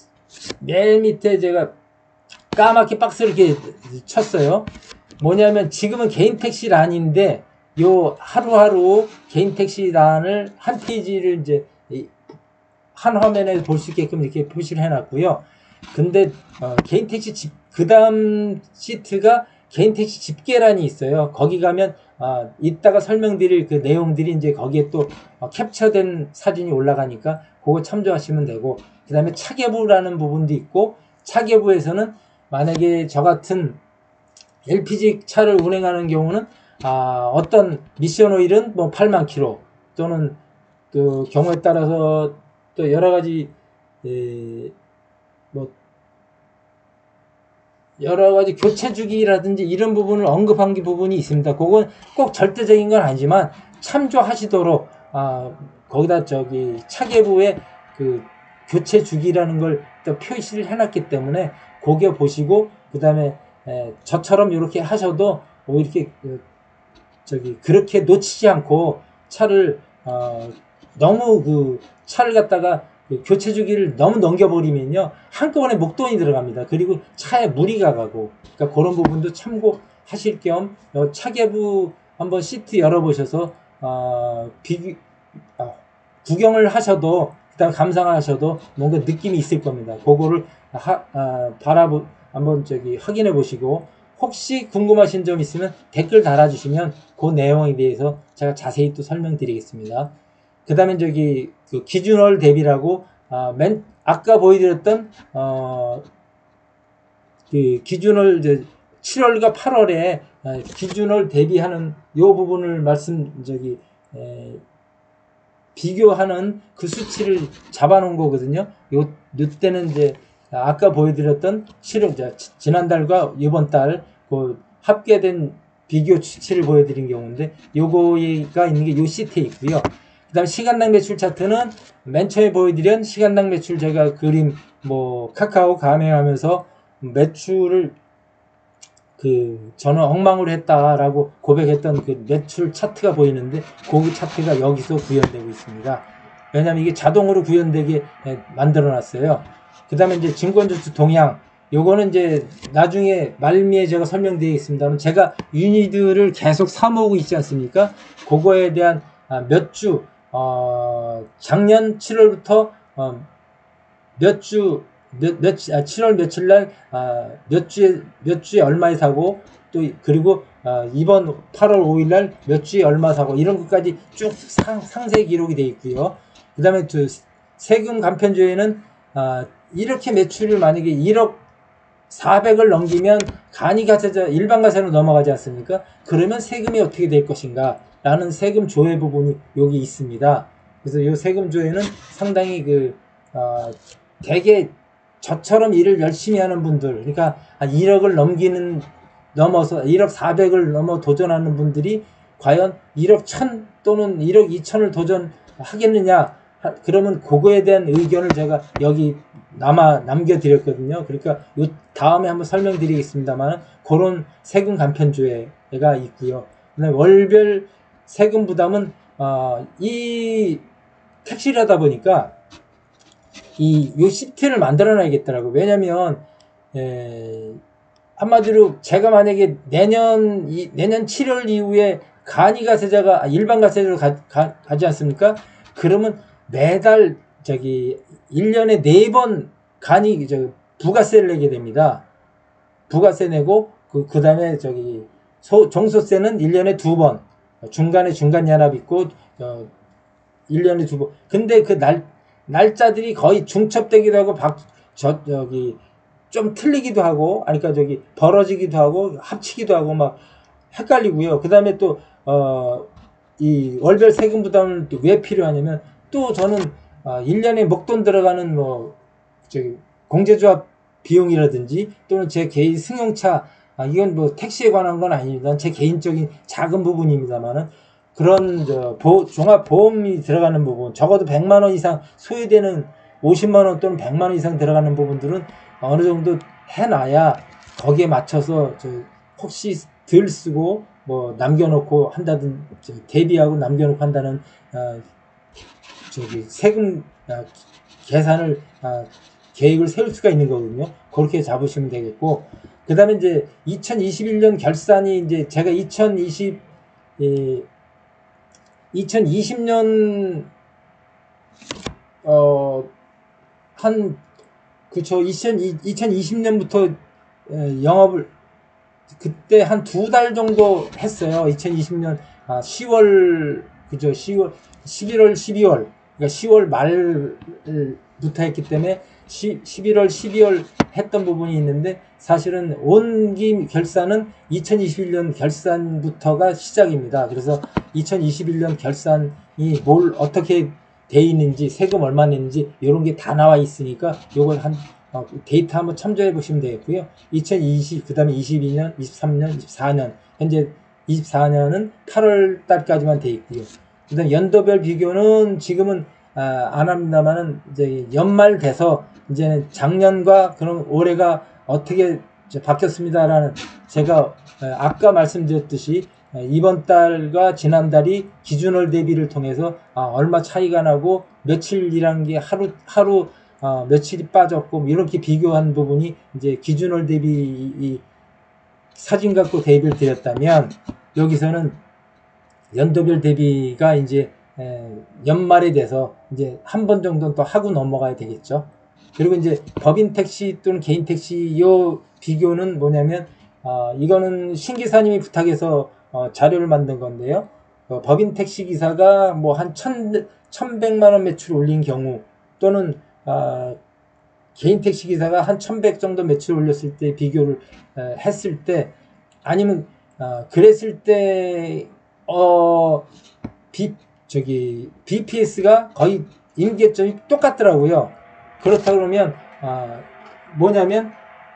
제가 까맣게 박스를 이렇게 쳤어요. 뭐냐면, 지금은 개인 택시란인데 요 하루하루 개인 택시란을 한 페이지를 이제 한 화면에 볼 수 있게끔 이렇게 표시를 해놨고요. 근데 개인 택시 그 다음 시트가 개인 택시 집계란이 있어요. 거기 가면 이따가 설명드릴 그 내용들이 이제 거기에 또 캡처된 사진이 올라가니까 그거 참조하시면 되고, 그 다음에 차계부라는 부분도 있고, 차계부에서는 만약에 저 같은 LPG 차를 운행하는 경우는 어떤 미션 오일은 뭐 8만 킬로, 또는 그 경우에 따라서 또 여러 가지 뭐 여러 가지 교체 주기라든지 이런 부분을 언급한 부분이 있습니다. 그건 꼭 절대적인 건 아니지만 참조하시도록, 거기다 차계부에 그 교체 주기라는 걸 또 표시를 해놨기 때문에 그거 보시고, 그 다음에 저처럼 이렇게 하셔도 이렇게 그렇게 놓치지 않고 차를 너무 차를 갖다가 교체 주기를 너무 넘겨버리면요, 한꺼번에 목돈이 들어갑니다. 그리고 차에 무리가 가고, 그러니까 그런 부분도 참고하실 겸 차계부 한번 시트 열어보셔서 구경을 하셔도, 그다음 감상하셔도 뭔가 느낌이 있을 겁니다. 그거를 한번 확인해 보시고, 혹시 궁금하신 점 있으면 댓글 달아주시면 그 내용에 대해서 제가 자세히 또 설명드리겠습니다. 그 다음에 그 기준월 대비라고, 아까 보여드렸던 그 기준월 7월과 8월에 기준월 대비하는 요 부분을 비교하는 그 수치를 잡아놓은 거거든요. 요때는 이제 아까 보여드렸던 지난달과 이번 달 그 합계된 비교 수치를 보여드린 경우인데, 요거가 있는 게 요 시트에 있고요. 그 다음 시간당 매출 차트는 맨 처음에 보여드린 시간당 매출, 제가 그림 카카오 가맹하면서 매출을 저는 엉망으로 했다라고 고백했던 그 매출 차트가 보이는데, 그 차트가 여기서 구현되고 있습니다. 왜냐면 이게 자동으로 구현되게 만들어 놨어요. 그 다음에 이제 증권주수 동향, 요거는 이제 나중에 말미에 제가 설명드리겠습니다만, 제가 유니들을 계속 사모으고 있지 않습니까? 그거에 대한 몇 주, 작년 7월부터 몇 7월 며칠 날 몇 주에 얼마에 사고, 또 그리고 이번 8월 5일 날 몇 주에 얼마 사고, 이런 것까지 쭉 상세 기록이 되어 있고요. 그 다음에 세금 간편조회는 이렇게 매출을 만약에 1억 400을 넘기면 간이가세자 일반가세로 넘어가지 않습니까? 그러면 세금이 어떻게 될 것인가 라는 세금 조회 부분이 여기 있습니다. 그래서 이 세금 조회는 상당히 되게 저처럼 일을 열심히 하는 분들, 그러니까 1억을 넘어서 1억 400을 넘어 도전하는 분들이 과연 1억 1000 또는 1억 2천을 도전하겠느냐, 그러면 그거에 대한 의견을 제가 여기 남겨드렸거든요. 그러니까 요 다음에 한번 설명드리겠습니다만, 그런 세금 간편조회가 있고요. 그다음에 월별 세금 부담은 이 택시를 하다 보니까 요 시트를 만들어 놔야겠더라고요. 왜냐면 한마디로 제가 만약에 내년 7월 이후에 간이가세자가 일반가세자로 가지 않습니까? 그러면 매달 1년에 4번 부가세를 내게 됩니다. 부가세 내고 그 다음에 종소세는 1년에 2번, 중간에 중간연합 있고 1년에 2번. 근데 그 날짜들이 거의 중첩되기도 하고 좀 틀리기도 하고, 그러니까 벌어지기도 하고 합치기도 하고 막 헷갈리고요. 그 다음에 또 이 월별 세금 부담은 또 왜 필요하냐면, 또 저는 1년에 목돈 들어가는 공제조합 비용이라든지, 또는 제 개인 승용차, 이건 뭐 택시에 관한 건 아닙니다. 제 개인적인 작은 부분입니다만은, 그런 종합보험이 들어가는 부분, 적어도 100만원 이상 소요되는, 50만원 또는 100만원 이상 들어가는 부분들은 어느 정도 해놔야 거기에 맞춰서 혹시 덜 쓰고 뭐 남겨놓고 한다든, 대비하고 남겨놓고 한다는 세금 계산을 계획을 세울 수가 있는 거거든요. 그렇게 잡으시면 되겠고, 그 다음에 이제 2021년 결산이 이제 제가 2020년 2020년부터 영업을 그때 한 2달 정도 했어요. 2020년 10월, 그죠? 11월, 12월, 그러니까 10월 말부터 했기 때문에 11월, 12월 했던 부분이 있는데, 사실은 온기 결산은 2021년 결산부터가 시작입니다. 그래서 2021년 결산이 뭘 어떻게 돼 있는지, 세금 얼마 냈는지 이런 게 다 나와 있으니까 요걸 데이터 한번 참조해 보시면 되겠고요. 2020, 그 다음에 22년, 23년, 24년, 현재 24년은 8월 달까지만 돼 있고요. 그 다음에 연도별 비교는 지금은 안 합니다만은, 이제 연말 돼서 이제는 작년과 그런 올해가 어떻게 바뀌었습니다라는, 제가 아까 말씀드렸듯이 이번 달과 지난달이 기준월 대비를 통해서 얼마 차이가 나고 며칠이라는 게 하루 며칠이 빠졌고 이렇게 비교한 부분이 이제 기준월 대비 사진 갖고 대비를 드렸다면, 여기서는 연도별 대비가 이제 연말에 돼서 이제 한 번 정도는 또 하고 넘어가야 되겠죠. 그리고 이제 법인 택시 또는 개인 택시 요 비교는 뭐냐면, 이거는 신기사님이 부탁해서 자료를 만든 건데요. 법인 택시 기사가 뭐 한 1100만원 매출 올린 경우, 또는 개인 택시 기사가 한 1100 정도 매출 올렸을 때 비교를 했을 때, 아니면 그랬을 때 BPS가 거의 임계점이 똑같더라고요. 그렇다 그러면 뭐냐면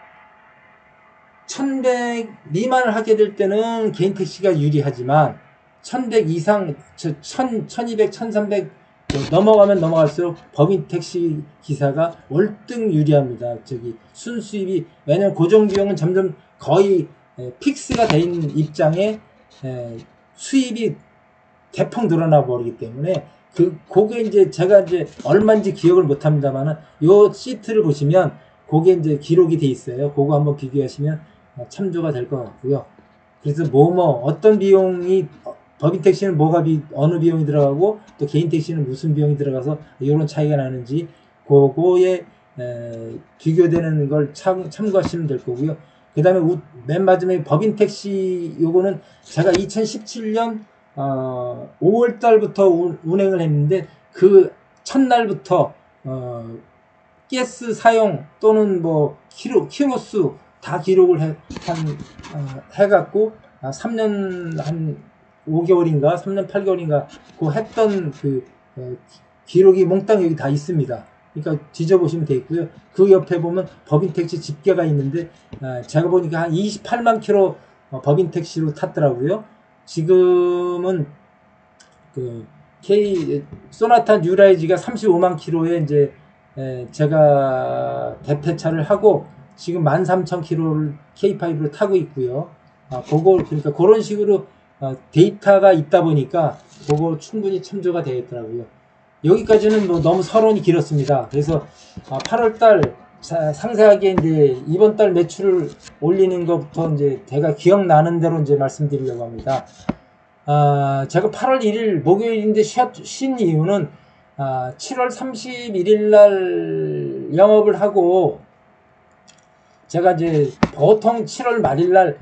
1100 미만을 하게 될 때는 개인 택시가 유리하지만 1100 이상, 1200, 1300 넘어가면 넘어갈수록 법인 택시 기사가 월등 유리합니다. 순수입이, 왜냐면 고정비용은 점점 거의 픽스가 돼 있는 입장에 수입이 대폭 늘어나 버리기 때문에, 그게 이제 제가 이제 얼마인지 기억을 못 합니다만은, 요 시트를 보시면 그게 이제 기록이 돼 있어요. 그거 한번 비교하시면 참조가 될 것 같고요. 그래서 어떤 비용이 법인 택시는 어느 비용이 들어가고 또 개인 택시는 무슨 비용이 들어가서 이런 차이가 나는지 그거에 비교되는 걸 참고하시면 될 거고요. 그 다음에 맨 마지막에 법인 택시 요거는 제가 2017년 5월 달부터 운행을 했는데 그 첫날부터 가스 사용 또는 뭐 키로수 다 기록을 해갖고 3년 한 5개월인가 3년 8개월인가 그 했던 그 기록이 몽땅 여기 다 있습니다. 그러니까 뒤져보시면 돼 있고요. 그 옆에 보면 법인 택시 집계가 있는데 제가 보니까 한 28만 킬로 법인 택시로 탔더라고요. 지금은 그 소나타 뉴라이지가 35만 킬로에 이제 제가 대폐차를 하고 지금 13,000킬로를 K5로 타고 있고요. 그러니까 그런 식으로 데이터가 있다 보니까 그거 충분히 참조가 되겠더라고요. 여기까지는 뭐 너무 서론이 길었습니다. 그래서 8월달 상세하게 이제 이번 달 매출을 올리는 것부터 이제 제가 기억나는 대로 이제 말씀드리려고 합니다. 제가 8월 1일 목요일인데 쉰 이유는 7월 31일 날 영업을 하고 제가 이제 보통 7월 말일 날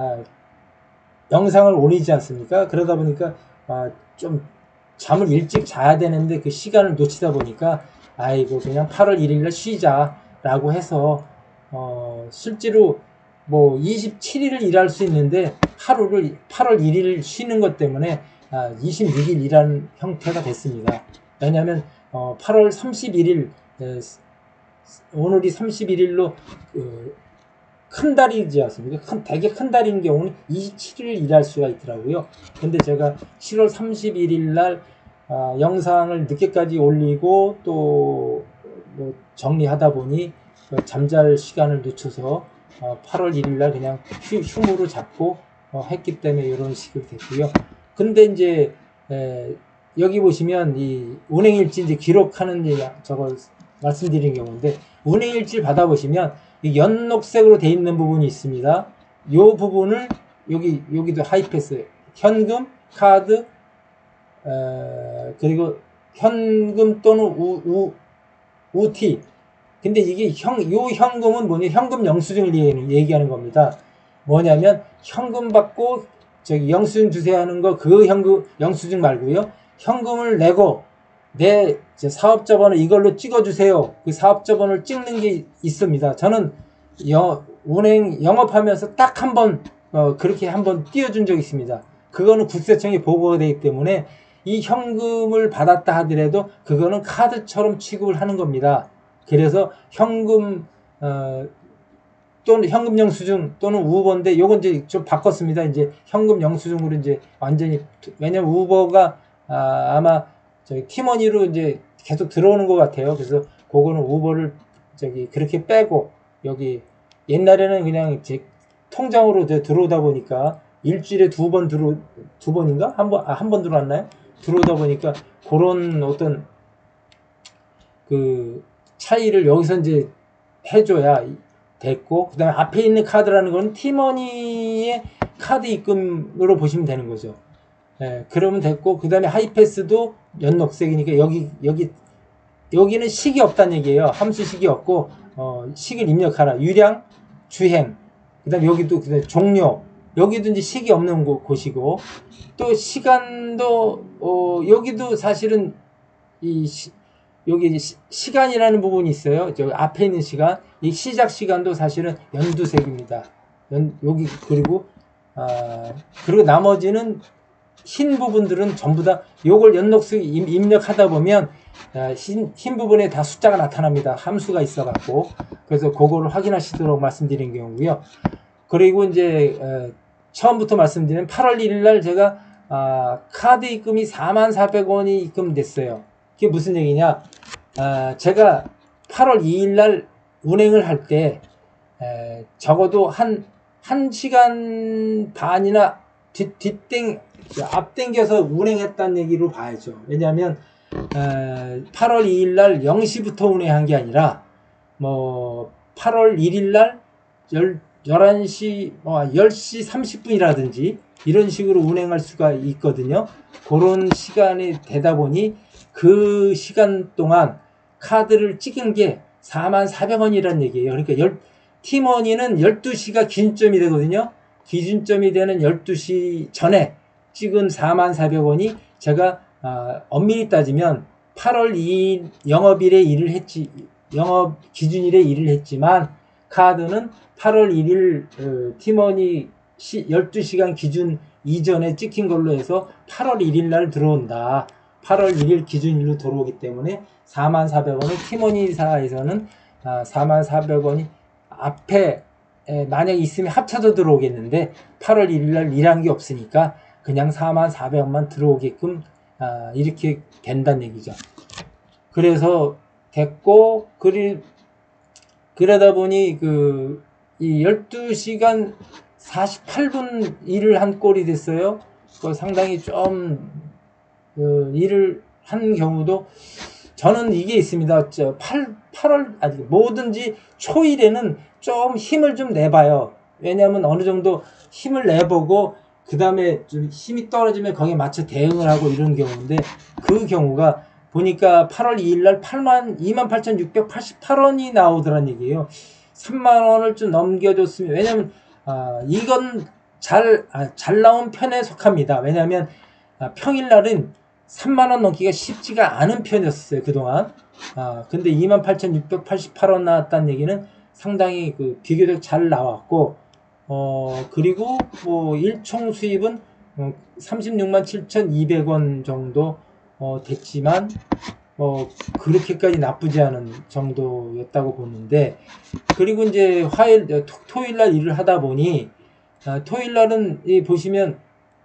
영상을 올리지 않습니까? 그러다 보니까 좀 잠을 일찍 자야 되는데 그 시간을 놓치다 보니까 아이고 그냥 8월 1일 날 쉬자라고 해서 실제로 뭐 27일을 일할 수 있는데 하루를 8월 1일 쉬는 것 때문에 26일 일하는 형태가 됐습니다. 왜냐하면 8월 31일 오늘이 31일로 큰 달이지 않습니까? 되게 큰 달인 경우는 27일 일할 수가 있더라고요. 근데 제가 7월 31일 날 영상을 늦게까지 올리고 또 뭐 정리하다 보니 잠잘 시간을 늦춰서 8월 1일 날 그냥 휴무로 잡고 했기 때문에 이런 식으로 됐고요. 근데 이제 여기 보시면 이 운행일지 이제 기록하는 저걸 말씀드린 경우인데 운행일지 받아보시면 연녹색으로 되어 있는 부분이 있습니다. 이 부분을 여기도 하이패스 현금, 카드, 그리고 현금 또는 우티. 근데 이게 요 현금은 뭐냐? 현금 영수증을 얘기하는 겁니다. 뭐냐면 현금 받고 저기 영수증 주세요 하는 거 그 현금 영수증 말고요. 현금을 내고 내 사업자 번호 이걸로 찍어주세요. 그 사업자 번호를 찍는 게 있습니다. 저는 운행 영업하면서 딱 한 번 그렇게 한번 띄워준 적이 있습니다. 그거는 국세청에 보고가 되기 때문에 이 현금을 받았다 하더라도 그거는 카드처럼 취급을 하는 겁니다. 그래서 현금 또는 현금 영수증 또는 우버인데 요건 이제 좀 바꿨습니다. 이제 현금 영수증으로 이제 완전히 왜냐면 우버가 아마 저기 티머니로 이제 계속 들어오는 것 같아요. 그래서 그거는 우버를 그렇게 빼고 여기 옛날에는 그냥 제 통장으로 들어오다 보니까 일주일에 두 번인가? 한 번 들어왔나요? 들어오다 보니까 그런 어떤 그 차이를 여기서 이제 해줘야 됐고, 그 다음에 앞에 있는 카드라는 건 티머니의 카드 입금으로 보시면 되는 거죠. 그러면 됐고, 그 다음에 하이패스도 연녹색이니까 여기는 식이 없다는 얘기예요. 함수식이 없고, 식을 입력하라. 유량, 주행, 그 다음에 여기도 그다음에 종료, 여기도 이제 식이 없는 곳이고, 또 시간도 여기도 사실은 여기 시간이라는 부분이 있어요. 저 앞에 있는 시간, 이 시작 시간도 사실은 연두색입니다. 여기 그리고 나머지는 흰 부분들은 전부 다 요걸 연녹색 입력하다 보면 흰 부분에 다 숫자가 나타납니다. 함수가 있어 갖고. 그래서 그거를 확인하시도록 말씀드린 경우고요. 그리고 이제 처음부터 말씀드린 8월 1일 날 제가 카드 입금이 44,000원이 입금됐어요. 그게 무슨 얘기냐? 제가 8월 2일 날 운행을 할 때 적어도 한 1시간 반이나 앞당겨서 운행했다는 얘기로 봐야죠. 왜냐하면 8월 2일 날 0시부터 운행한 게 아니라 뭐 8월 1일 날 11시 10시 30분이라든지 이런 식으로 운행할 수가 있거든요. 그런 시간이 되다 보니 그 시간 동안 카드를 찍은 게 44,000원이란 얘기예요. 그러니까 팀원이는 12시가 기준점이 되거든요. 기준점이 되는 12시 전에 찍은 44,000원이 제가 엄밀히 따지면 8월 2일 영업일에 일을 했지, 영업 기준일에 일을 했지만 카드는 8월 1일 팀원이 12시간 기준 이전에 찍힌 걸로 해서 8월 1일 날 들어온다. 8월 1일 기준일로 들어오기 때문에 44,000원을 팀원이사에서는 44,000원이 앞에 만약에 있으면 합쳐서 들어오겠는데 8월 1일 날 일한 게 없으니까 그냥 44,000원만 들어오게끔 이렇게 된다는 얘기죠. 그래서 됐고, 그러다 보니 이 12시간 48분 일을 한 꼴이 됐어요. 상당히 좀 일을 한 경우도 저는 이게 있습니다. 8월 뭐든지 초일에는 좀 힘을 좀 내봐요. 왜냐하면 어느 정도 힘을 내보고 그 다음에 좀 힘이 떨어지면 거기에 맞춰 대응을 하고 이런 경우인데, 그 경우가 보니까 8월 2일 날 28,688원이 나오더란 얘기예요. 3만원을 좀 넘겨줬으면, 왜냐면 이건 잘 나온 편에 속합니다. 왜냐하면 평일날은 3만원 넘기가 쉽지가 않은 편이었어요, 그동안. 근데 28,688원 나왔다는 얘기는 상당히 비교적 잘 나왔고, 그리고 일총 수입은 367,200원 정도 됐지만 그렇게까지 나쁘지 않은 정도였다고 보는데, 그리고 이제 토요일 날 일을 하다 보니 토요일 날은 보시면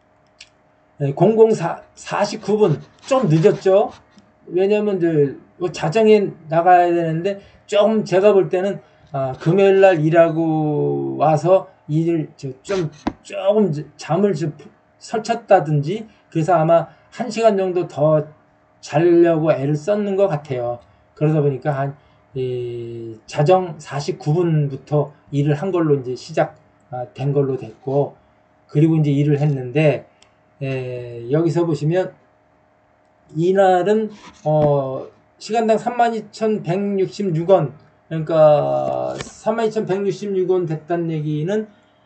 00:49분 좀 늦었죠. 왜냐면 이제 자정에 나가야 되는데 좀 제가 볼 때는 금요일 날 일하고 와서 조금 잠을 좀 설쳤다든지, 그래서 아마 1시간 정도 더 자려고 애를 썼는 것 같아요. 그러다 보니까 자정 49분부터 일을 한 걸로 이제 시작된 걸로 됐고, 그리고 이제 일을 했는데, 여기서 보시면 이날은 시간당 32,166원, 그러니까 32,166원 됐다는 얘기는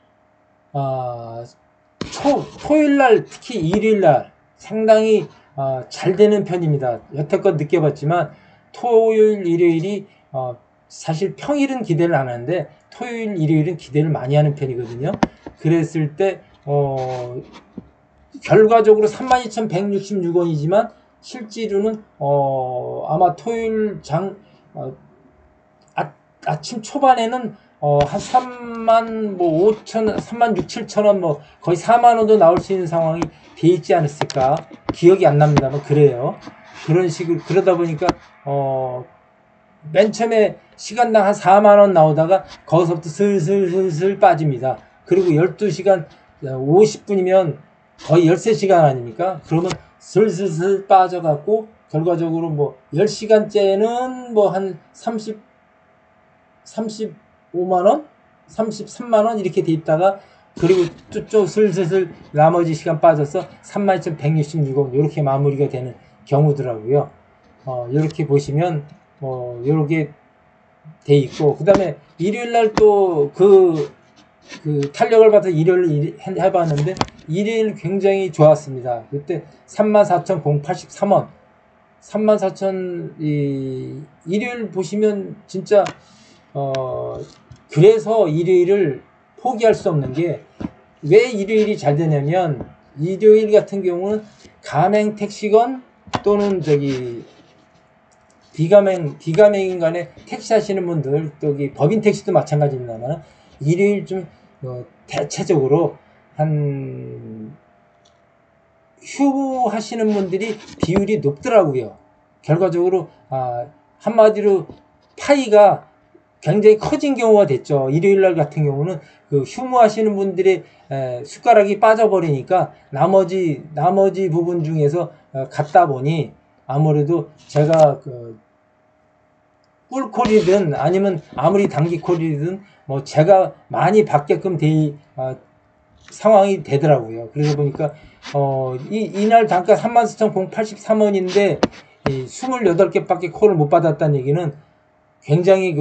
토요일날, 특히 일요일날 상당히 잘 되는 편입니다. 여태껏 느껴봤지만 토요일, 일요일이 사실 평일은 기대를 안 하는데 토요일, 일요일은 기대를 많이 하는 편이거든요. 그랬을 때 결과적으로 32,166원이지만 실제로는 아마 토요일 아침 초반에는 한 35,000원, 36,000원, 거의 4만원도 나올 수 있는 상황이 돼 있지 않았을까, 기억이 안 납니다만 그래요. 그런 식으로, 그러다 보니까 맨 처음에 시간당 한 4만원 나오다가 거기서부터 슬슬 빠집니다. 그리고 12시간 50분이면 거의 13시간 아닙니까? 그러면 슬슬 빠져갖고 결과적으로 10시간째는 한 35만원? 33만원 이렇게 돼 있다가, 그리고 쭉 슬슬 나머지 시간 빠져서 32,166원 이렇게 마무리가 되는 경우더라고요. 이렇게 보시면 이렇게 돼 있고, 그 다음에 일요일날 또 탄력을 받아서 일요일 해봤는데 일요일 굉장히 좋았습니다. 그때 34,083원, 34,000 일요일 보시면 진짜 그래서 일요일을 포기할 수 없는 게, 왜 일요일이 잘 되냐면, 일요일 같은 경우는 가맹 택시건 또는 비가맹인 간에 택시 하시는 분들, 법인 택시도 마찬가지입니다만 일요일 좀 대체적으로 휴무하시는 분들이 비율이 높더라고요. 결과적으로 한마디로 파이가 굉장히 커진 경우가 됐죠. 일요일날 같은 경우는 휴무하시는 분들의 숟가락이 빠져버리니까 나머지 부분 중에서 갔다 보니, 아무래도 제가 꿀콜이든 아니면 아무리 단기콜이든 제가 많이 받게끔 상황이 되더라고요. 그러다 보니까 이날 단가 34,083원인데 28개밖에 콜을 못 받았다는 얘기는 굉장히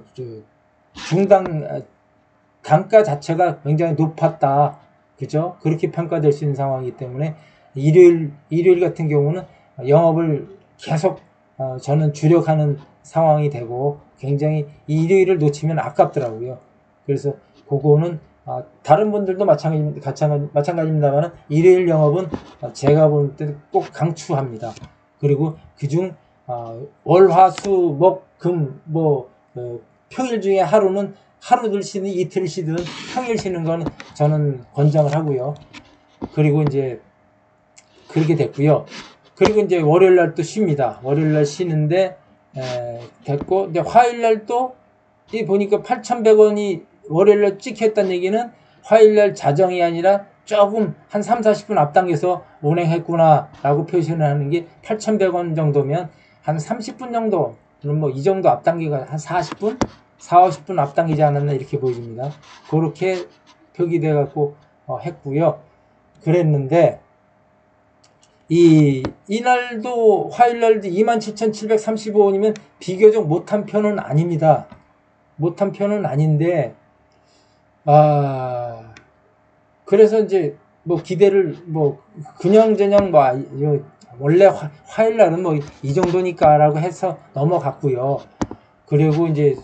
중당 단가 자체가 굉장히 높았다. 그죠? 그렇게 평가될 수 있는 상황이기 때문에 일요일 같은 경우는 영업을 계속 저는 주력하는 상황이 되고 굉장히 일요일을 놓치면 아깝더라고요. 그래서 그거는 다른 분들도 마찬가지입니다만 일요일 영업은 제가 볼 때는 꼭 강추합니다. 그리고 그중 월, 화, 수, 목, 금 평일 중에 하루를 쉬든 이틀 쉬든 평일 쉬는 건 저는 권장을 하고요. 그리고 이제 그렇게 됐고요. 그리고 이제 월요일 날 또 쉽니다. 월요일 날 쉬는데 됐고 이제 화요일 날 또 보니까 8,100원이 월요일 날 찍혔다는 얘기는 화요일 날 자정이 아니라 조금 한 3, 40분 앞당겨서 운행했구나 라고 표시를 하는 게 8,100원 정도면 한 30분 정도 뭐 이 정도 앞당기가 한 40분? 4, 50분 앞당기지 않았나 이렇게 보여집니다. 그렇게 표기돼 갖고 했고요. 그랬는데 이날도 화요일날도 27,735원이면 비교적 못한 편은 아닙니다. 못한 편은 아닌데 그래서 이제 뭐 기대를 그냥저냥 원래 화요일날은 뭐 이 정도니까 라고 해서 넘어갔고요. 그리고 이제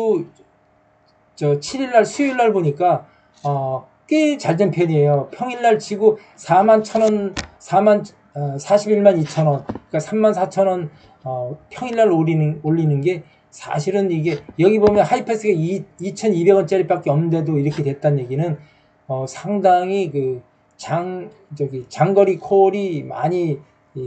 7일날 수요일날 보니까 꽤 잘 된 편이에요. 평일날 치고 41,000원 41만 2천원 그러니까 34,000원 평일날 올리는 게 사실은 이게 여기 보면 하이패스가 2,200원짜리 밖에 없는데도 이렇게 됐다는 얘기는 상당히 장거리 콜이 많이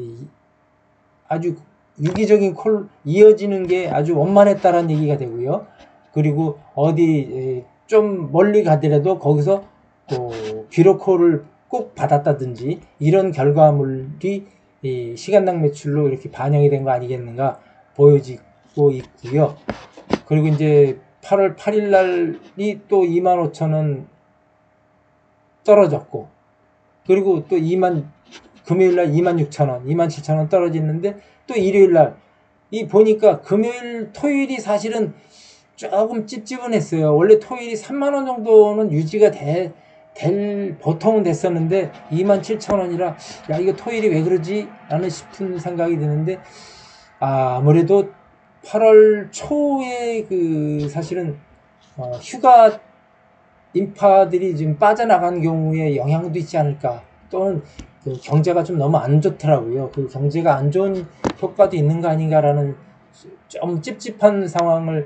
아주 유기적인 콜 이어지는 게 아주 원만했다라는 얘기가 되고요. 그리고 어디 좀 멀리 가더라도 거기서 귀로 콜을 꼭 받았다든지 이런 결과물이 시간당 매출로 이렇게 반영이 된 거 아니겠는가 보여지고 있고요. 그리고 이제 8월 8일 날이 또 25,000원 떨어졌고 그리고 또 금요일 날 26,000원, 27,000원 떨어지는데 또 일요일 날 보니까 금요일, 토요일이 사실은 조금 찝찝했어요. 원래 토요일이 3만원 정도는 유지가 보통은 됐었는데 27,000원이라 야 이거 토요일이 왜 그러지? 라는 싶은 생각이 드는데 아무래도 8월 초에 사실은 휴가 인파들이 지금 빠져나간 경우에 영향도 있지 않을까 또는 경제가 좀 너무 안 좋더라고요. 경제가 안 좋은 효과도 있는 거 아닌가라는 좀 찝찝한 상황을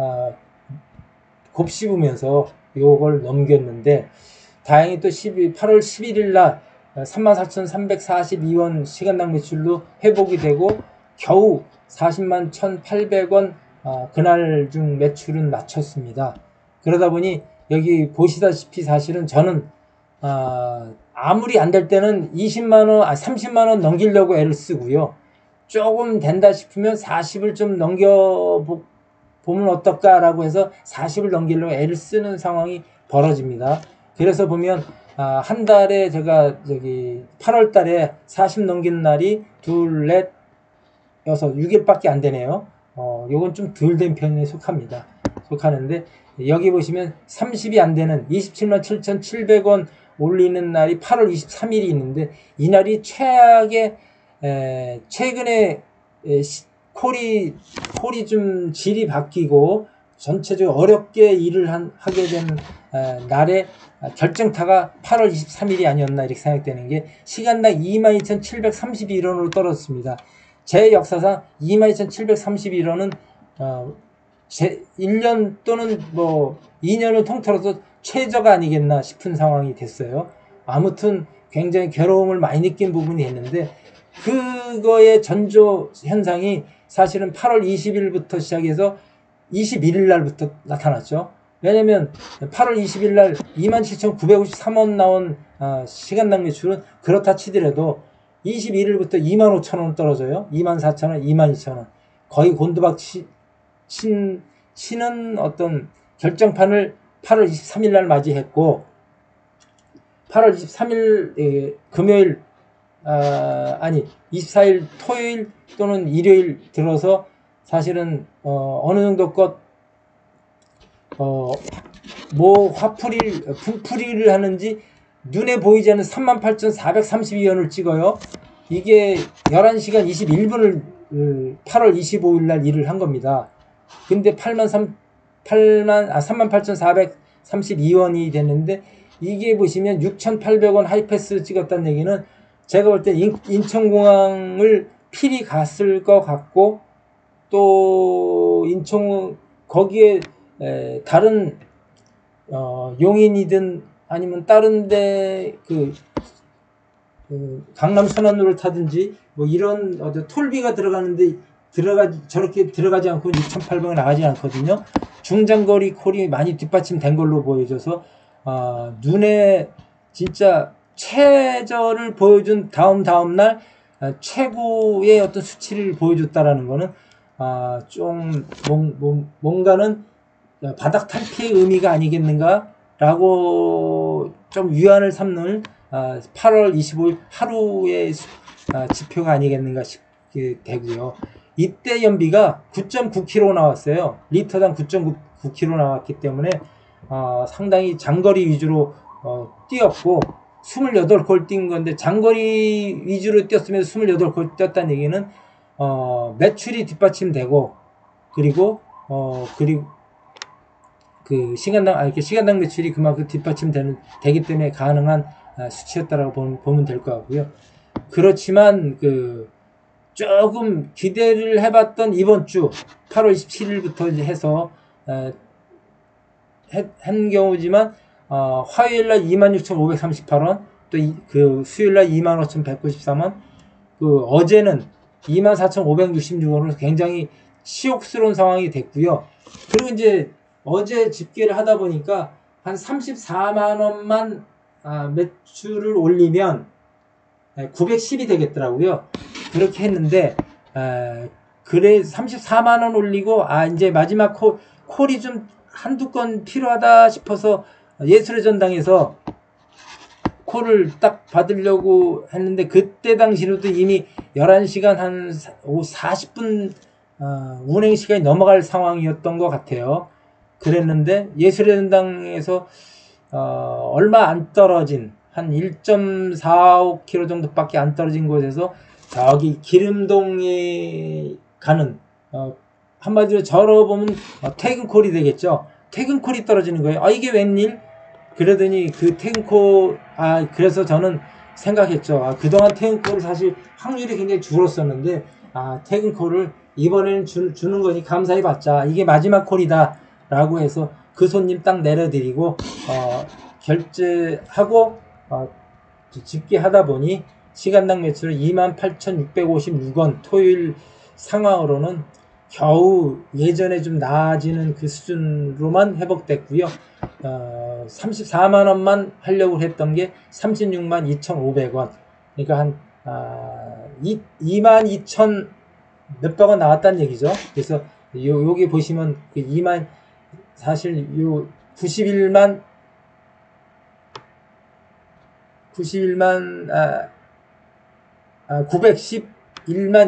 곱씹으면서 요걸 넘겼는데 다행히 또 8월 11일 날 34,342원 시간당 매출로 회복이 되고 겨우 40만 1,800원 그날 중 매출은 맞췄습니다. 그러다 보니 여기 보시다시피 사실은 저는 아무리 안 될 때는 20만원, 30만원 넘기려고 애를 쓰고요. 조금 된다 싶으면 40을 좀 넘겨보면 어떨까라고 해서 40을 넘기려고 애를 쓰는 상황이 벌어집니다. 그래서 보면 한 달에 제가 8월 달에 40 넘긴 날이 둘, 넷, 여섯, 6일밖에 안 되네요. 요건 좀 덜 된 편에 속하는데 여기 보시면 30이 안 되는 27만 7,700원 올리는 날이 8월 23일이 있는데 이 날이 최악의 최근에 콜이 좀 질이 바뀌고 전체적으로 어렵게 일을 하게 된 날에 결정타가 8월 23일이 아니었나 이렇게 생각되는 게 시간당 22,731원으로 떨어졌습니다. 제 역사상 22,731원은 1년 또는 2년을 통틀어서 최저가 아니겠나 싶은 상황이 됐어요. 아무튼 굉장히 괴로움을 많이 느낀 부분이 있는데 그거의 전조 현상이 사실은 8월 20일부터 시작해서 21일 날부터 나타났죠. 왜냐면 8월 20일 날 27,953원 나온 시간당 매출은 그렇다 치더라도 21일부터 25,000원 떨어져요. 24,000원, 22,000원. 거의 곤두박 치는 어떤 결정판을 8월 23일 날 맞이했고 8월 23일 금요일 아니 24일 토요일 또는 일요일 들어서 사실은 어느 정도 뭐 분풀이를 하는지 눈에 보이지 않는 38,432원을 찍어요. 이게 11시간 21분을 8월 25일 날 일을 한 겁니다. 근데 38,432원이 됐는데, 이게 보시면 6,800원 하이패스 찍었다는 얘기는 제가 볼 때 인천공항을 필히 갔을 것 같고, 또 거기에 다른 용인이든 아니면 다른데 강남 선안로를 타든지 뭐 이런 톨비가 들어가는데 저렇게 들어가지 않고 6,800원 나가지 않거든요. 중장거리 콜이 많이 뒷받침된 걸로 보여져서 눈에 진짜 최저를 보여준 다음 날 최고의 어떤 수치를 보여줬다라는 거는 좀 뭔가는 바닥 탈피의 의미가 아니겠는가라고 좀 위안을 삼는 8월 25일 하루의 지표가 아니겠는가 싶게 되고요. 이때 연비가 9.9km 나왔어요. 리터당 9.9km 나왔기 때문에 상당히 장거리 위주로 뛰었고, 28골 뛴 건데 장거리 위주로 뛰었으면 28골 뛰었다는 얘기는 매출이 뒷받침되고, 그리고 그 시간당 매출이 그만큼 뒷받침되기 때문에 가능한 수치였다라고 보면 될 것 같고요. 그렇지만 조금 기대를 해봤던 이번 주 8월 27일부터 이제 해서 한 경우지만 화요일날 26,538원, 또 수요일날 25,193원, 어제는 24,566원으로 굉장히 치욕스러운 상황이 됐고요. 그리고 이제 어제 집계를 하다 보니까 한 34만원만 매출을 올리면 910이 되겠더라고요. 그렇게 했는데 그래 34만원 올리고 이제 마지막 콜이 좀 한두 건 필요하다 싶어서 예술의 전당에서 콜을 딱 받으려고 했는데, 그때 당시로도 이미 11시간 한 40분 운행 시간이 넘어갈 상황이었던 것 같아요. 그랬는데 예술의 전당에서 얼마 안 떨어진 한 1.45km 정도밖에 안 떨어진 곳에서 저기 기름동에 가는 한마디로 절어보면 퇴근콜이 되겠죠. 퇴근콜이 떨어지는 거예요. 이게 웬일? 그러더니 그 퇴근콜 그래서 저는 생각했죠. 그동안 퇴근콜을 사실 확률이 굉장히 줄었었는데 퇴근콜을 이번에는 주는 거니 감사히 받자. 이게 마지막 콜이다 라고 해서 그 손님 딱 내려드리고 결제하고 집계하다 보니 시간당 매출은 28,656원, 토요일 상황으로는 겨우 예전에 좀 나아지는 그 수준으로만 회복됐고요. 34만원만 하려고 했던 게 362,500원, 그러니까 한 22,000 몇백 원 나왔다는 얘기죠. 그래서 여기 보시면 사실 91만 911만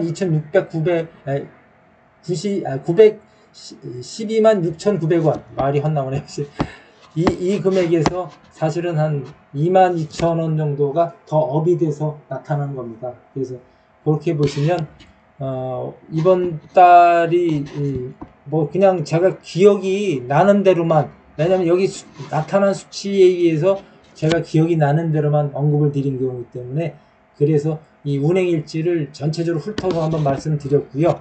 912만 6,900원, 말이 헛나오네. 이 금액에서 사실은 한 22,000원 정도가 더 업이 돼서 나타난 겁니다. 그래서 그렇게 보시면 이번 달이 뭐 그냥 제가 기억이 나는 대로만, 왜냐면 여기 나타난 수치에 의해서 제가 기억이 나는 대로만 언급을 드린 경우이기 때문에, 그래서 이 운행일지를 전체적으로 훑어서 한번 말씀드렸고요.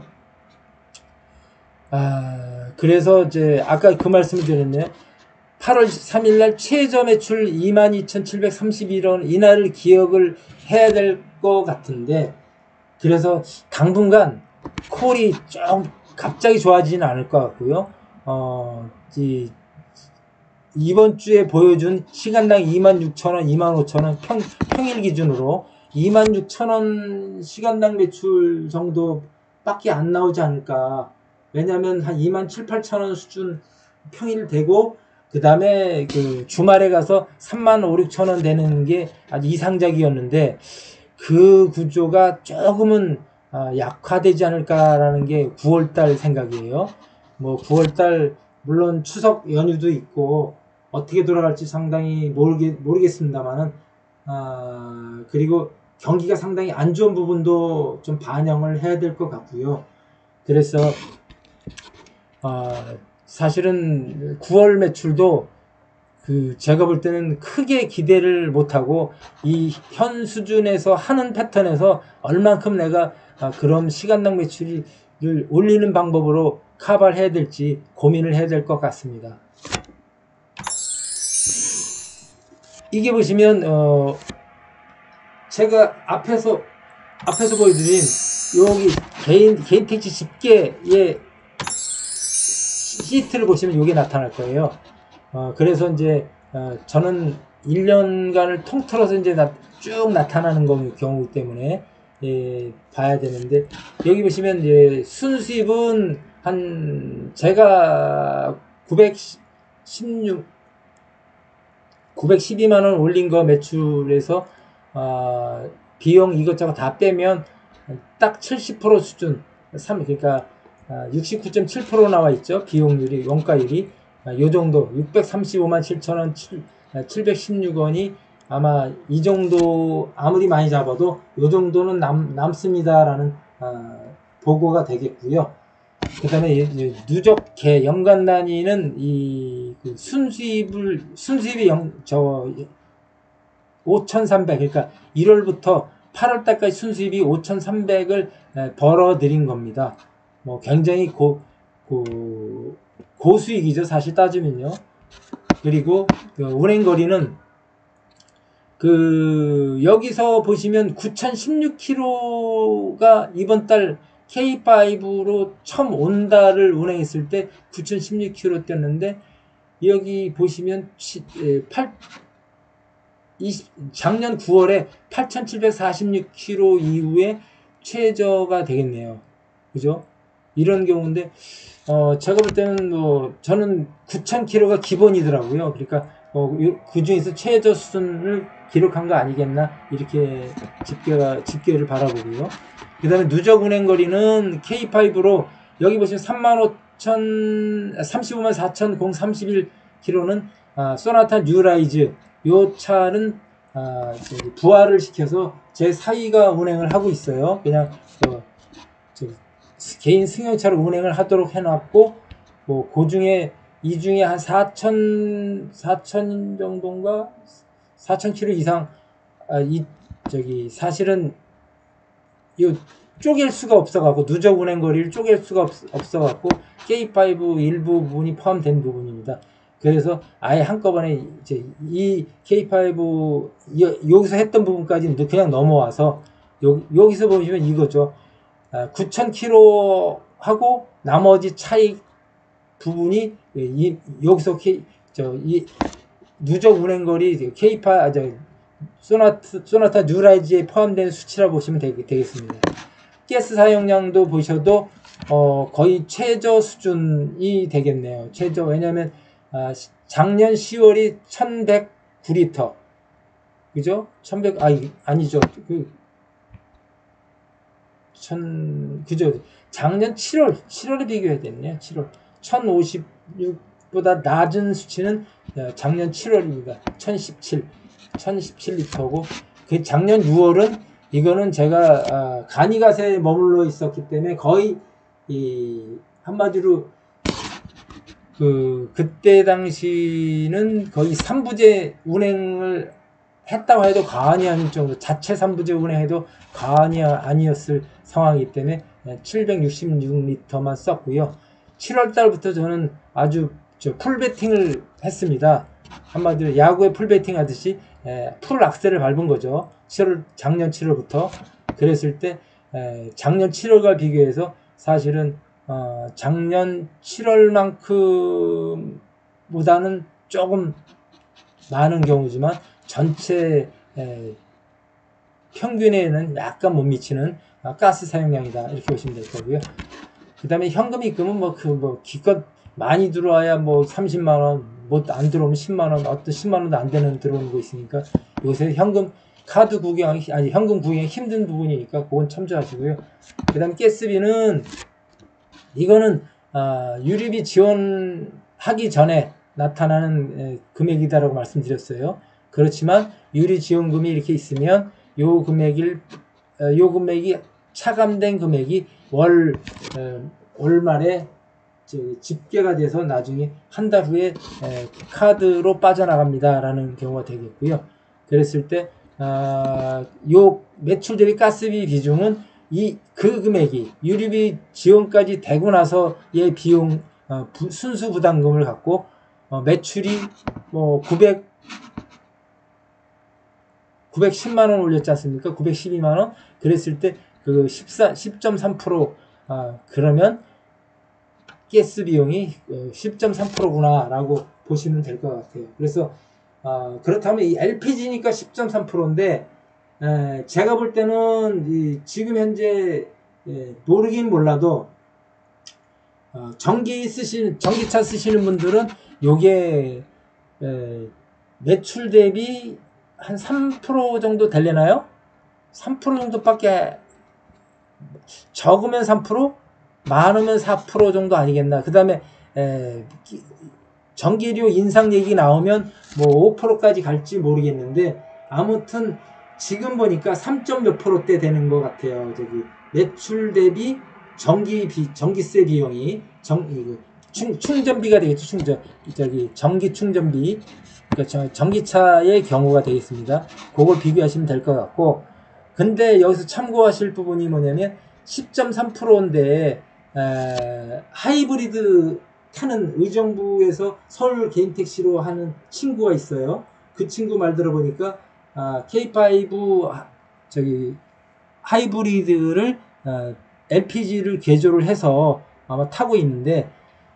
그래서 이제 아까 그 말씀을 드렸네요. 8월 3일날 최저 매출 22,731원, 이날을 기억을 해야 될 것 같은데, 그래서 당분간 콜이 좀 갑자기 좋아지지는 않을 것 같고요. 이번 주에 보여준 시간당 26,000원, 25,000원 평일 기준으로 26,000원 시간당 매출 정도밖에 안 나오지 않을까. 왜냐면 한 27,000, 8,000원 수준 평일 되고, 그 다음에 그 주말에 가서 3만 5, 6천 원 되는 게 아주 이상적이었는데 그 구조가 조금은 약화되지 않을까라는 게 9월달 생각이에요. 뭐 9월달 물론 추석 연휴도 있고 어떻게 돌아갈지 상당히 모르겠습니다만은 그리고 경기가 상당히 안 좋은 부분도 좀 반영을 해야 될 것 같고요. 그래서 사실은 9월 매출도 제가 볼 때는 크게 기대를 못하고 이 현 수준에서 하는 패턴에서 얼만큼 내가 그런 시간당 매출을 올리는 방법으로 커버를 해야 될지 고민을 해야 될 것 같습니다. 이게 보시면 제가 앞에서 보여드린 여기 개인 택시 집계의 시트를 보시면 이게 나타날 거예요. 그래서 이제 저는 1년간을 통틀어서 이제 쭉 나타나는 경우이기 때문에 봐야 되는데 여기 보시면 이제 순수입은 한 제가 912만 원 올린 거 매출에서 비용 이것저것 다 빼면 딱 70% 수준, 그러니까 69.7% 나와 있죠. 비용률이, 원가율이. 요 정도, 635만 7천 원, 716원이 아마 이 정도, 아무리 많이 잡아도 요 정도는 남습니다라는 보고가 되겠고요. 그 다음에 누적 연간 단위는 순수입이 5,300, 그러니까 1월부터 8월달까지 순수입이 5,300을 벌어들인 겁니다. 뭐 굉장히 고수익이죠, 사실 따지면요. 그리고 운행거리는 여기서 보시면 9,016km가 이번 달 K5로 처음 온다를 운행했을 때 9,016km 뛰었는데 여기 보시면 작년 9월에 8,746km 이후에 최저가 되겠네요. 그죠? 이런 경우인데 제가 볼 때는 저는 9,000km가 기본이더라고요. 그러니까 그 중에서 최저 수준을 기록한 거 아니겠나 이렇게 집계를 바라보고요. 그 다음에 누적 운행거리는 K5로 여기 보시면 35만 4,031km는 소나타 뉴라이즈 요 차는 부하를 시켜서 제 사위가 운행을 하고 있어요. 그냥 개인 승용차로 운행을 하도록 해놨고 그 중에 이 중에 한 4,000 정도인가 4,000km 이상 사실은 이 쪼갤 수가 없어갖고 누적 운행 거리를 쪼갤 수가 없어갖고 K5 일부 부분이 포함된 부분입니다. 그래서 아예 한꺼번에 이제 이 K5 여기서 했던 부분까지는 그냥 넘어와서 여기서 보시면 이거죠. 9,000km 하고 나머지 차익 부분이 여기서 이 누적 운행거리 K5 소나타 뉴라이즈에 포함된 수치라 보시면 되겠습니다. 가스 사용량도 보셔도 거의 최저 수준이 되겠네요. 최저. 왜냐면 작년 10월이 1,109리터. 그죠? 1,100 아니죠. 그죠? 작년 7월에 비교해야 되네요. 7월 1,056보다 낮은 수치는 작년 7월입니다. 1,017리터고 그 작년 6월은 이거는 제가 간이가세에 머물러 있었기 때문에 거의 한마디로 그때 당시는 거의 3부제 운행을 했다고 해도 과언이 아닐 정도, 자체 3부제 운행해도 과언이 아니었을 상황이기 때문에 766리터만 썼고요. 7월 달부터 저는 아주 풀배팅을 했습니다. 한마디로 야구에 풀배팅 하듯이 풀 악셀을 밟은 거죠. 작년 7월부터. 그랬을 때 작년 7월과 비교해서 사실은 작년 7월만큼보다는 조금 많은 경우지만 전체 평균에는 약간 못 미치는 가스 사용량이다 이렇게 보시면 될 거고요. 그 다음에 현금 입금은 기껏 많이 들어와야 30만원 뭐 안 들어오면 10만원, 어떤 10만원도 안 되는 들어오는 거 있으니까 요새 현금 카드 구경, 아니 현금 구경이 힘든 부분이니까 그건 참조하시고요. 그 다음 가스비는 이거는 유류비 지원하기 전에 나타나는 금액이다라고 말씀드렸어요. 그렇지만 유류 지원금이 이렇게 있으면 요 금액이 차감된 금액이 월 말에 집계가 돼서 나중에 한 달 후에 카드로 빠져나갑니다라는 경우가 되겠고요. 그랬을 때 요 매출 대비 가스비 비중은 그 금액이 유류비 지원까지 되고 나서의 비용 순수 부담금을 갖고 매출이 뭐 910만원 올렸지 않습니까? 912만원 그랬을 때 그 10.3% 그러면 가스 비용이 10.3%구나 라고 보시면 될 것 같아요. 그래서 그렇다면 이 LPG니까 10.3%인데 제가 볼 때는 지금 현재 모르긴 몰라도 전기차 쓰시는 분들은 요게 매출 대비 한 3% 정도 되려나요? 3% 정도밖에 적으면 3%? 많으면 4% 정도 아니겠나. 그 다음에 전기료 인상 얘기 나오면 뭐 5%까지 갈지 모르겠는데 아무튼 지금 보니까 3점 몇 %대 되는 것 같아요. 저기 매출 대비 전기세 비용이 충전비가 되겠죠. 전기 충전비. 그러니까 전기차의 경우가 되겠습니다. 그걸 비교하시면 될 것 같고, 근데 여기서 참고하실 부분이 뭐냐면 10.3%인데 하이브리드 타는 의정부에서 서울 개인 택시로 하는 친구가 있어요. 그 친구 말 들어보니까 K5 하이브리드를 LPG를 개조를 해서 아마 타고 있는데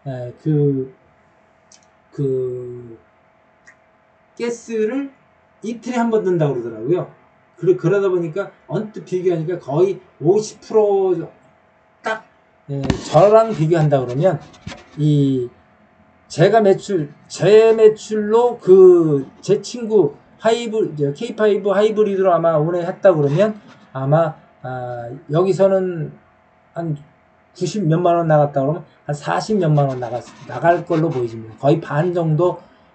가스를 이틀에 한 번 든다고 그러더라고요. 그러다 보니까 언뜻 비교하니까 거의 50%딱 저랑 비교한다 그러면 제 매출로 제 친구 K5 하이브리드로 아마 운행했다 그러면 아마 여기서는 한 90 몇만 원 나갔다 그러면 한 40 몇만 원 나갈 걸로 보여집니다. 거의 반 정도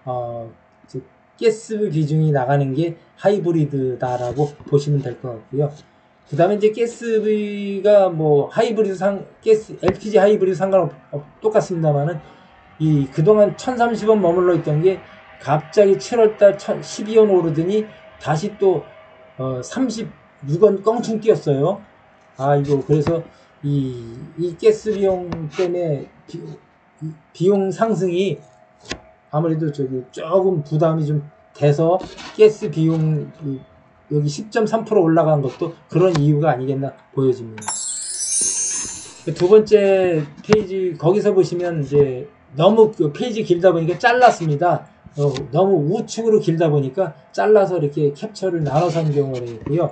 가스 비중이 나가는 게 하이브리드다라고 보시면 될 것 같고요. 그 다음에 이제 가스비가 뭐 LPG 하이브리드 똑같습니다만은 그동안 1030원 머물러 있던 게 갑자기 7월달 12원 오르더니 다시 또 36원 껑충 뛰었어요. 그래서 이 가스 비용 때문에 비용 상승이 아무래도 조금 부담이 좀 돼서 가스 비용 여기 10.3% 올라간 것도 그런 이유가 아니겠나 보여집니다. 두 번째 페이지 거기서 보시면 이제 너무 페이지 길다 보니까 잘랐습니다. 너무 우측으로 길다 보니까 잘라서 이렇게 캡처를 나눠서 한 경우가 되겠고요.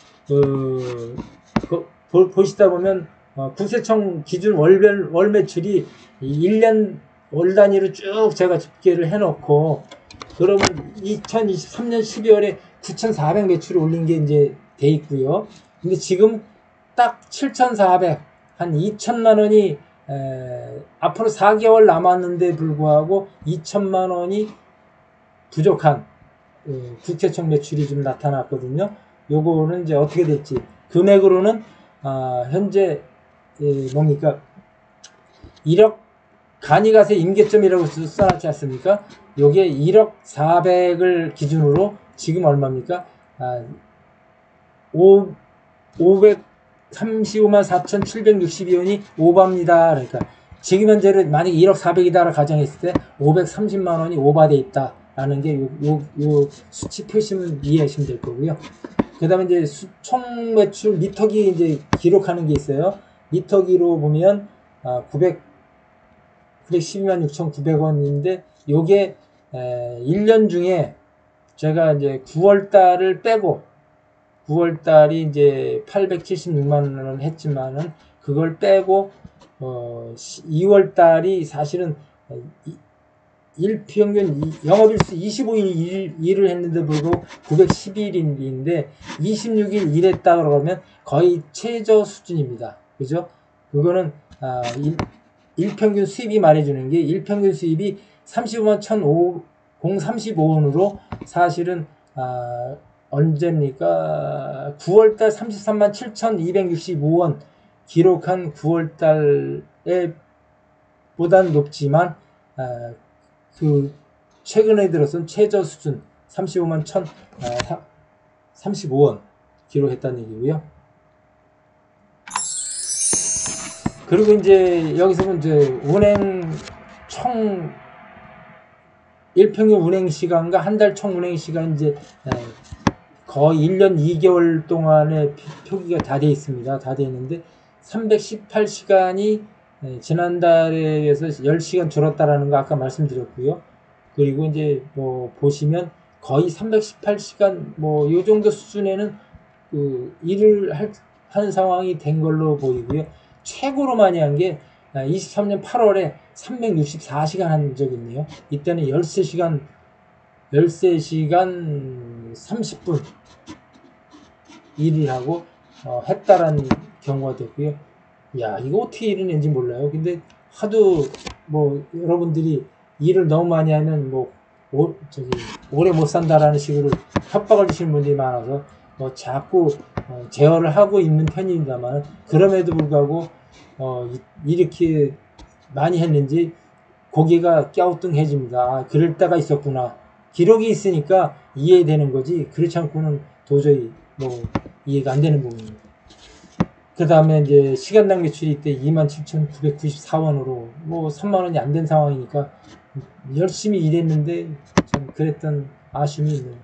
보시다 보면 국세청 기준 월 매출이 1년 월 단위로 쭉 제가 집계를 해놓고 그러면 2023년 12월에 9,400 매출을 올린 게 이제 돼 있고요. 근데 지금 딱 7,400 한 2천만 원이 앞으로 4개월 남았는데 불구하고 2천만 원이 부족한 국세청 매출이 좀 나타났거든요. 요거는 이제 어떻게 될지 금액으로는 현재 뭡니까 1억 간이가세 임계점이라고 써놨지 않습니까? 요게 1억 400을 기준으로 지금 얼마입니까? 535만 4,762원이 오바입니다. 그러니까 지금 현재는 만약에 1억 400이다라고 가정했을 때 530만 원이 오바돼 있다라는 게 요 수치 표시면 이해하시면 될 거고요. 그 다음에 이제 총 매출 미터기 이제 기록하는 게 있어요. 미터기로 보면 912만 6,900원인데 요게 1년 중에 제가 이제 9월달을 빼고 9월달이 이제 876만 원 했지만은 그걸 빼고 2월달이 사실은 일평균 영업일수 25일 일을 했는데 불구하고 911일인데 26일 일했다 그러면 거의 최저 수준입니다. 그죠? 그거는 일평균 수입이 말해주는 게 일평균 수입이 35만 1,035원으로 사실은 언제입니까? 9월달 33만 7,265원 기록한 9월달에 보단 높지만 그 최근에 들어선 최저 수준 35만 1,035원 기록했다는 얘기고요. 그리고 이제 여기서 이제 운행 총 일평균 운행 시간과 한 달 총 운행 시간 이제 거의 1년 2개월 동안의 표기가 다 되어 있습니다. 다 되어 있는데 318시간이 지난달에 비해서 10시간 줄었다라는 거 아까 말씀드렸고요. 그리고 이제 뭐 보시면 거의 318시간 뭐 요 정도 수준에는 그 일을 하는 상황이 된 걸로 보이고요. 최고로 많이 한 게 23년 8월에 364시간 한 적이 있네요. 이때는 13시간 30분 일을 하고 했다라는 경우가 됐고요. 야, 이거 어떻게 일을 했는지 몰라요. 근데 하도 뭐 여러분들이 일을 너무 많이 하면 뭐 오래 못 산다라는 식으로 협박을 주시는 분들이 많아서 뭐 자꾸 제어를 하고 있는 편입니다만, 그럼에도 불구하고 이렇게 많이 했는지 고개가 갸우뚱해집니다. 그럴 때가 있었구나. 기록이 있으니까 이해되는 거지, 그렇지 않고는 도저히 뭐 이해가 안 되는 부분입니다. 그 다음에 이제 시간당 매출이 이때 27,994원으로 뭐 3만원이 안 된 상황이니까 열심히 일했는데 좀 그랬던 아쉬움이 있네요.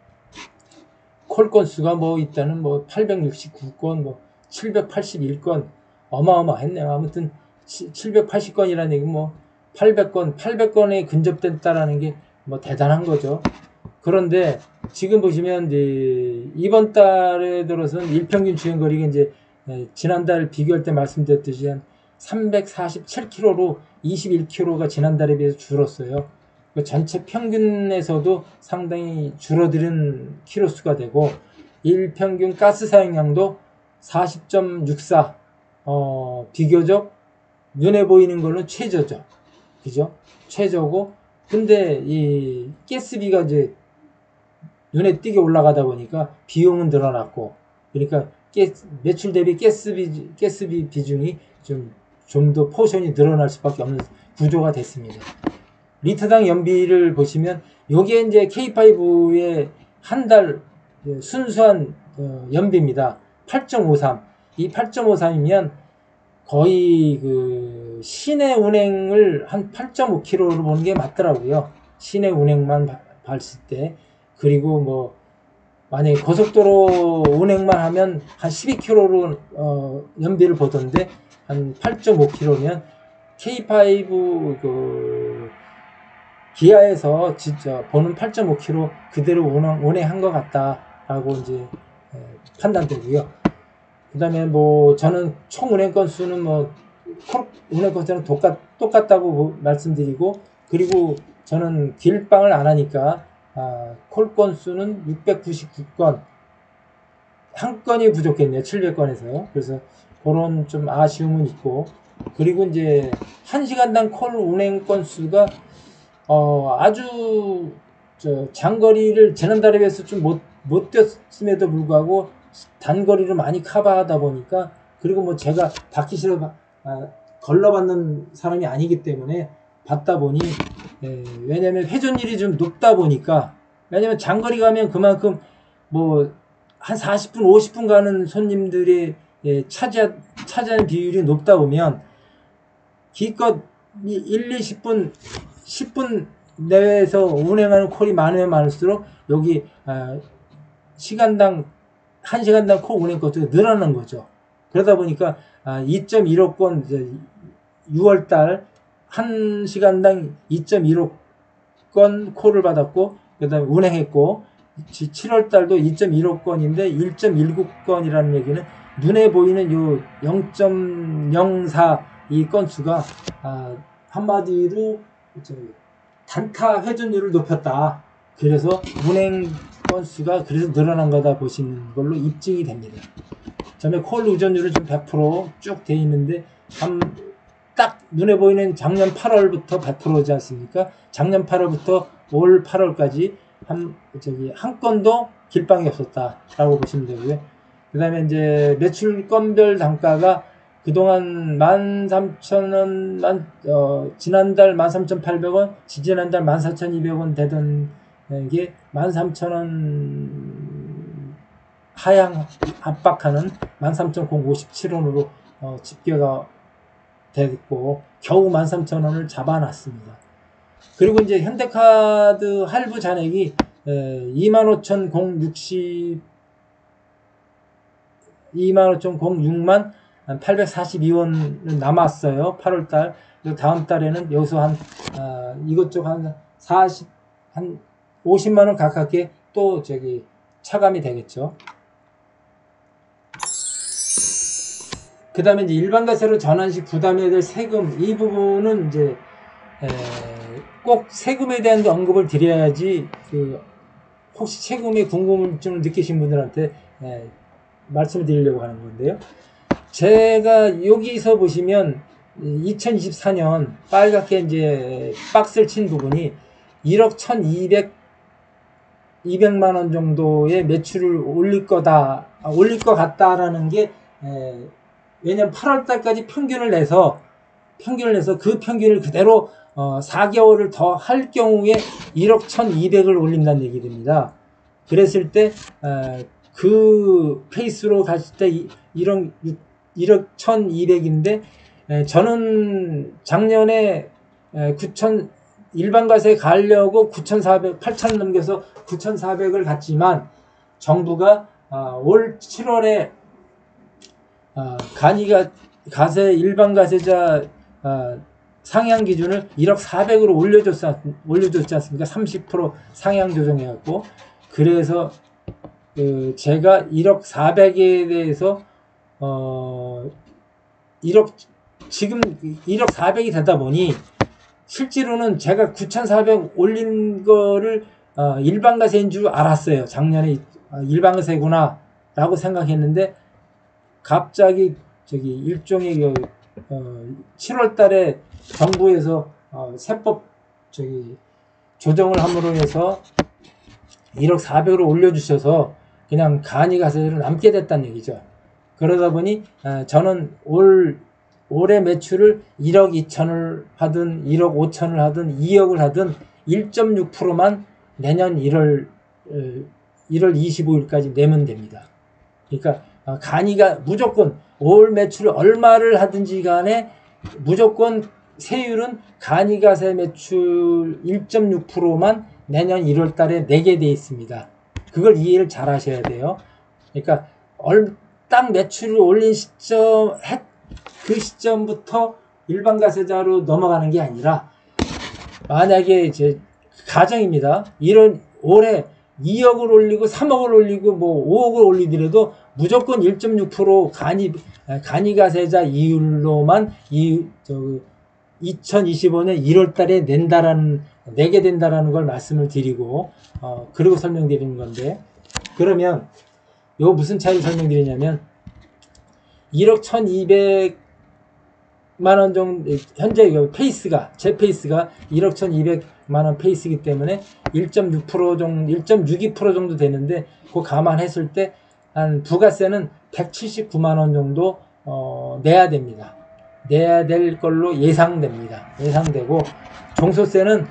콜 건수가 뭐 일단은 뭐 869건, 뭐 781건, 어마어마했네요. 아무튼 780건이라는 얘기, 뭐 800건에 근접됐다라는 게 뭐 대단한 거죠. 그런데 지금 보시면 이제 이번 달에 들어서는 일평균 주행거리가 이제 지난달 비교할 때 말씀드렸듯이 한 347km로 21km가 지난달에 비해서 줄었어요. 전체 평균에서도 상당히 줄어드는 키로수가 되고, 일평균 가스 사용량도 40.64, 비교적 눈에 보이는 걸로 최저죠. 그죠? 최저고, 근데 이 가스비가 이제 눈에 띄게 올라가다 보니까 비용은 늘어났고, 그러니까 매출 대비 가스비 비중이 좀 더 포션이 늘어날 수밖에 없는 구조가 됐습니다. 리터당 연비를 보시면 요게 이제 K5의 한 달 순수한 연비입니다. 8.53. 이 8.53이면 거의 그 시내 운행을 한 8.5km로 보는 게 맞더라고요. 시내 운행만 봤을 때. 그리고 뭐 만약에 고속도로 운행만 하면 한 12km로 연비를 보던데, 한 8.5km면 K5 그 기아에서 진짜 보는 8.5km 그대로 운행한 것 같다라고 이제 판단되고요. 그 다음에 뭐 저는 총 운행 건수는 뭐 운행 건수는 똑같다고 말씀드리고, 그리고 저는 길빵을 안 하니까 콜 건수는 699건, 한 건이 부족했네요. 700건에서. 그래서 그런 좀 아쉬움은 있고, 그리고 이제 1시간당 콜 운행 건수가 아주 장거리를 지난달에 비해서 좀 못 뛰었음에도 불구하고 단거리를 많이 커버하다 보니까, 그리고 뭐 제가 바퀴실을 걸러받는 사람이 아니기 때문에 받다 보니, 왜냐면 회전율이 좀 높다 보니까, 왜냐면 장거리 가면 그만큼 뭐 한 40분 50분 가는 손님들이 차지하는 비율이 높다 보면 기껏 1, 20분 10분 내에서 운행하는 콜이 많으면 많을수록 여기 시간당 1시간당 콜 운행 건수가 늘어나는 거죠. 그러다 보니까 2.15 건 6월달 1시간당 2.15 건 콜을 받았고, 그 다음에 운행했고, 7월달도 2.15 건인데 1.19건이라는 얘기는 눈에 보이는 요 0.04 이 건수가 한마디로 단타 회전율을 높였다. 그래서 운행 건수가 그래서 늘어난 거다 보시는 걸로 입증이 됩니다. 그다음에 콜 의존율은 좀 100%쭉 돼 있는데 딱 눈에 보이는 작년 8월부터 100%지 않습니까? 작년 8월부터 올 8월까지 한 건도 길방이 없었다라고 보시면 되고요. 그 다음에 이제 매출 건별 단가가 그동안 13,000원, 지난달 13,800원, 지지난달 14,200원 되던 게 13,000원 하향 압박하는 13,057원으로 집계가 됐고, 겨우 13,000원을 잡아놨습니다. 그리고 이제 현대카드 할부 잔액이 25,006만 842원 남았어요. 8월달. 다음 달에는 여기서 이것저것 한 50만원 가깝게 또 차감이 되겠죠. 그 다음에 이제 일반과세로 전환 시 부담해야 될 세금, 이 부분은 이제 꼭 세금에 대한 언급을 드려야지 혹시 세금에 궁금증을 느끼신 분들한테 말씀을 드리려고 하는 건데요. 제가 여기서 보시면 2024년 빨갛게 이제 박스를 친 부분이 1억 200만 원 정도의 매출을 올릴 것 같다라는 게 왜냐면 8월 달까지 평균을 내서 그 평균을 그대로 4개월을 더 할 경우에 1억 1200을 올린다는 얘기 됩니다. 그랬을 때 그 페이스로 갔을 때 1억 1200인데 저는 작년에 9천 일반과세 가려고 9,400, 8,000 넘겨서 9,400을 갔지만 정부가 올 7월에 가세 일반과세자 상향 기준을 1억 400으로 올려줬지 않습니까? 30% 상향 조정해갖고. 그래서 제가 1억 400에 대해서 지금 1억 400이 되다 보니 실제로는 제가 9,400 올린 거를 일반과세인 줄 알았어요. 작년에 일반과세구나 라고 생각했는데 갑자기 일종의 7월 달에 정부에서 세법 조정을 함으로 해서 1억 400으로 올려주셔서 그냥 간이가세로 남게 됐다는 얘기죠. 그러다 보니 저는 올해 매출을 1억 2천을 하든 1억 5천을 하든 2억을 하든 1.6%만 내년 1월 25일까지 내면 됩니다. 그러니까 간이가 무조건 올 매출 얼마를 하든지 간에 무조건 세율은 간이가세 매출 1.6%만 내년 1월 달에 내게 돼 있습니다. 그걸 이해를 잘 하셔야 돼요. 그러니까 딱 매출을 올린 그 시점부터 일반과세자로 넘어가는 게 아니라 만약에 이제 가정입니다. 올해 2억을 올리고 3억을 올리고 5억을 올리더라도 무조건 1.6% 간이가세자 이율로만 2025년 1월 달에 내게 된다라는 걸 말씀을 드리고 그리고 설명드리는 건데, 그러면 요 무슨 차이를 설명드리냐면 1억 1200만 원 정도 현재 제 페이스가 1억 1200만 원 페이스이기 때문에 1.6% 정도 1.62% 정도 되는데 그거 감안했을 때 한 부가세는 179만 원 정도 내야 됩니다. 내야 될 걸로 예상되고 종소세는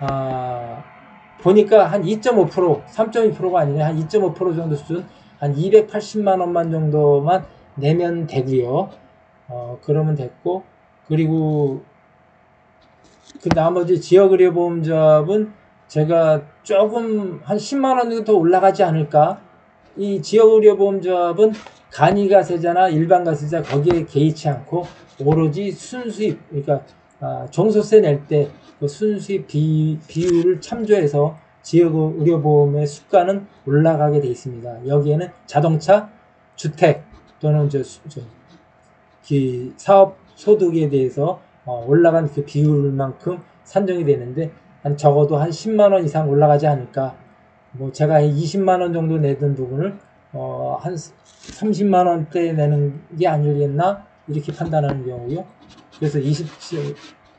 보니까 한 2.5% 3.2%가 아니라 한 2.5% 정도 수준, 한 280만 원만 정도만 내면 되고요. 그러면 됐고, 그리고 그 나머지 지역의료보험자분 제가 조금 한 10만 원 정도 더 올라가지 않을까. 이 지역의료보험자분 간이가세자나 일반가세자 거기에 개의치 않고 오로지 순수입, 그러니까 종소세 낼 때 그 순수입 비율을 참조해서 지역의료보험의 수가는 올라가게 돼 있습니다. 여기에는 자동차, 주택 또는 사업 소득에 대해서 올라간 그 비율만큼 산정이 되는데 한 적어도 한 10만원 이상 올라가지 않을까. 뭐 제가 20만원 정도 내던 부분을 한 30만원대 내는 게 아니겠나 이렇게 판단하는 경우요. 그래서 27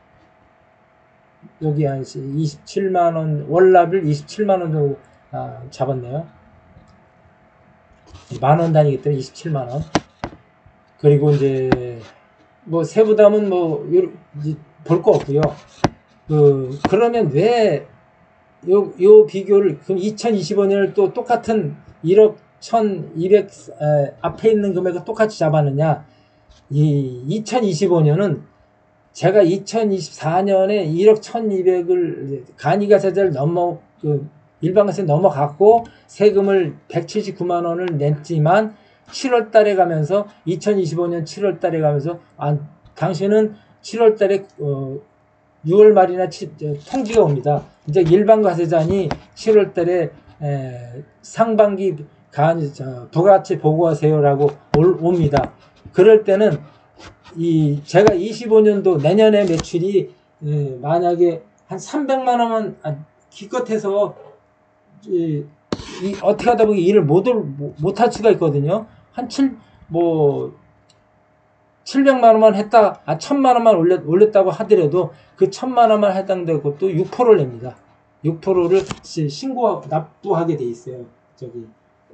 여기 한 27만원 월납을 27만원 정도 잡았네요. 만원 단위기 때문에 27만원. 그리고 이제 뭐 세부담은 뭐 볼 거 없고요. 그러면 왜 요 비교를 그럼 2025년을 또 똑같은 1억 1200 앞에 있는 금액을 똑같이 잡았느냐? 이 2025년은 제가 2024년에 1억 1200을 간이가세자를 일반가세 넘어갔고 세금을 179만 원을 냈지만 7월 달에 가면서 2025년 7월 달에 가면서 당신은 7월 달에 6월 말이나 통지가 옵니다. 이제 일반가세자니 7월 달에 상반기 부가가치 보고하세요라고 옵니다. 그럴 때는 제가 25년도 내년에 매출이 만약에 한 300만 원만 기껏해서 어떻게 하다 보니 일을 못할 수가 있거든요. 한 700만 원만 했다, 1000만 원만 올렸다고 하더라도 그 1000만 원만 해당되고 것도 6%를 냅니다. 6%를 납부하게 돼 있어요. 저기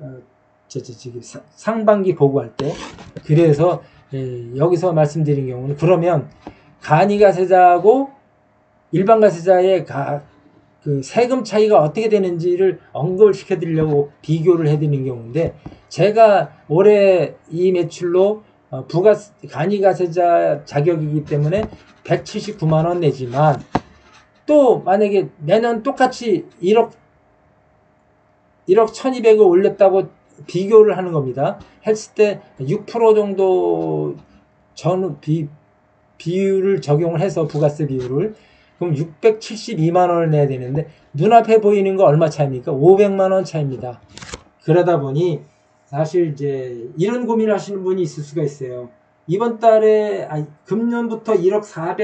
상반기 보고할 때. 그래서 여기서 말씀드린 경우는 그러면 간이가세자하고 일반가세자의 그 세금 차이가 어떻게 되는지를 언급을 시켜드리려고 비교를 해드리는 경우인데, 제가 올해 이 매출로 간이가세자 자격이기 때문에 179만원 내지만 또 만약에 내년 똑같이 1억 1200을 올렸다고 비교를 하는 겁니다. 했을 때 6% 정도 비율을 적용을 해서 부가세 비율을 그럼 672만 원을 내야 되는데 눈앞에 보이는 거 얼마 차이입니까? 500만 원 차이입니다. 그러다 보니 사실 이제 이런 고민을 하시는 분이 있을 수가 있어요. 이번 달에 금년부터 1억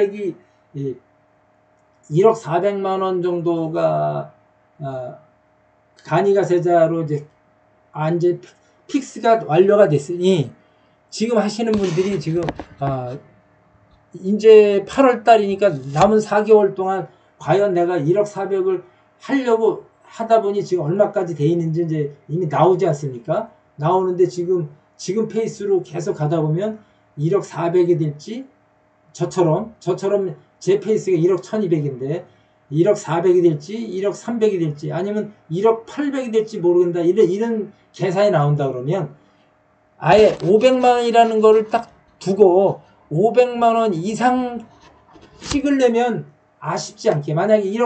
400만 원 정도가 간이가세자로 이제 픽스가 완료가 됐으니 지금 하시는 분들이 지금 이제 8월 달이니까 남은 4개월 동안 과연 내가 1억 400을 하려고 하다 보니 지금 얼마까지 돼 있는지 이제 이미 나오지 않습니까? 나오는데 지금 페이스로 계속 가다 보면 1억 400이 될지 저처럼 제 페이스가 1억 1200인데 1억 400이 될지 1억 300이 될지 아니면 1억 800이 될지 모르겠다 이런 계산이 나온다 그러면 아예 500만 원이라는 거를 딱 두고 500만 원 이상 찍으려면 아쉽지 않게 만약에 1억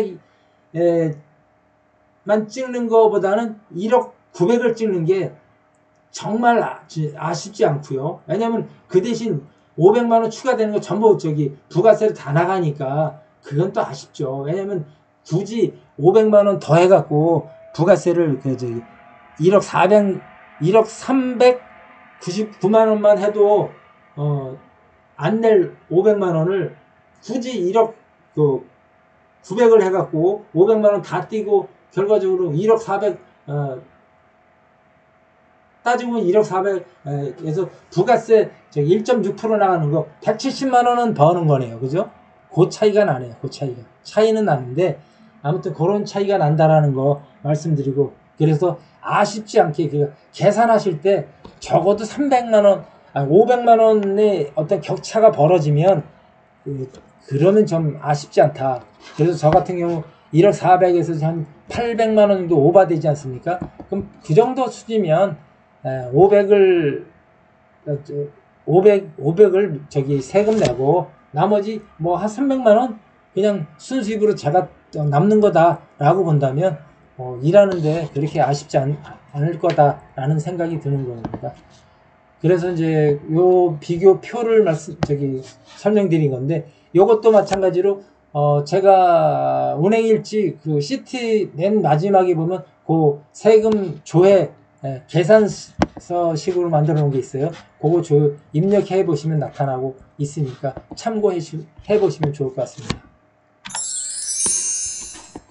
400만 찍는 거보다는 1억 900을 찍는 게 정말 아쉽지 않고요. 왜냐면 그 대신 500만 원 추가되는 거 전부 부가세를 다 나가니까 그건 또 아쉽죠. 왜냐면 굳이 500만 원 더 해갖고 부가세를 1억 399만 원만 해도 안 낼 500만 원을 굳이 1억 900을 해갖고 500만 원 다 띄고 결과적으로 1억 400 따지고 보면 1억 400에서 부가세 1.6% 나가는 거 170만 원은 버는 거네요. 그죠? 그 차이가 나네요. 그 차이는 나는데 아무튼 그런 차이가 난다라는 거 말씀드리고, 그래서 아쉽지 않게 계산하실 때 적어도 300만 원, 500만 원의 어떤 격차가 벌어지면 그러면 좀 아쉽지 않다. 그래서 저 같은 경우 1억 400에서 한 800만 원 정도 오버되지 않습니까? 그럼 그 정도 수지면 500을 세금 내고 나머지 뭐 한 300만 원 그냥 순수입으로 제가 남는 거다라고 본다면 일하는데 그렇게 아쉽지 않을 거다라는 생각이 드는 겁니다. 그래서 이제 요 비교 표를 설명드린 건데, 요것도 마찬가지로 제가 운행일지 시트 맨 마지막에 보면 세금 조회 계산서 식으로 만들어 놓은 게 있어요. 그거 입력해 보시면 나타나고 있으니까 참고해 보시면 좋을 것 같습니다.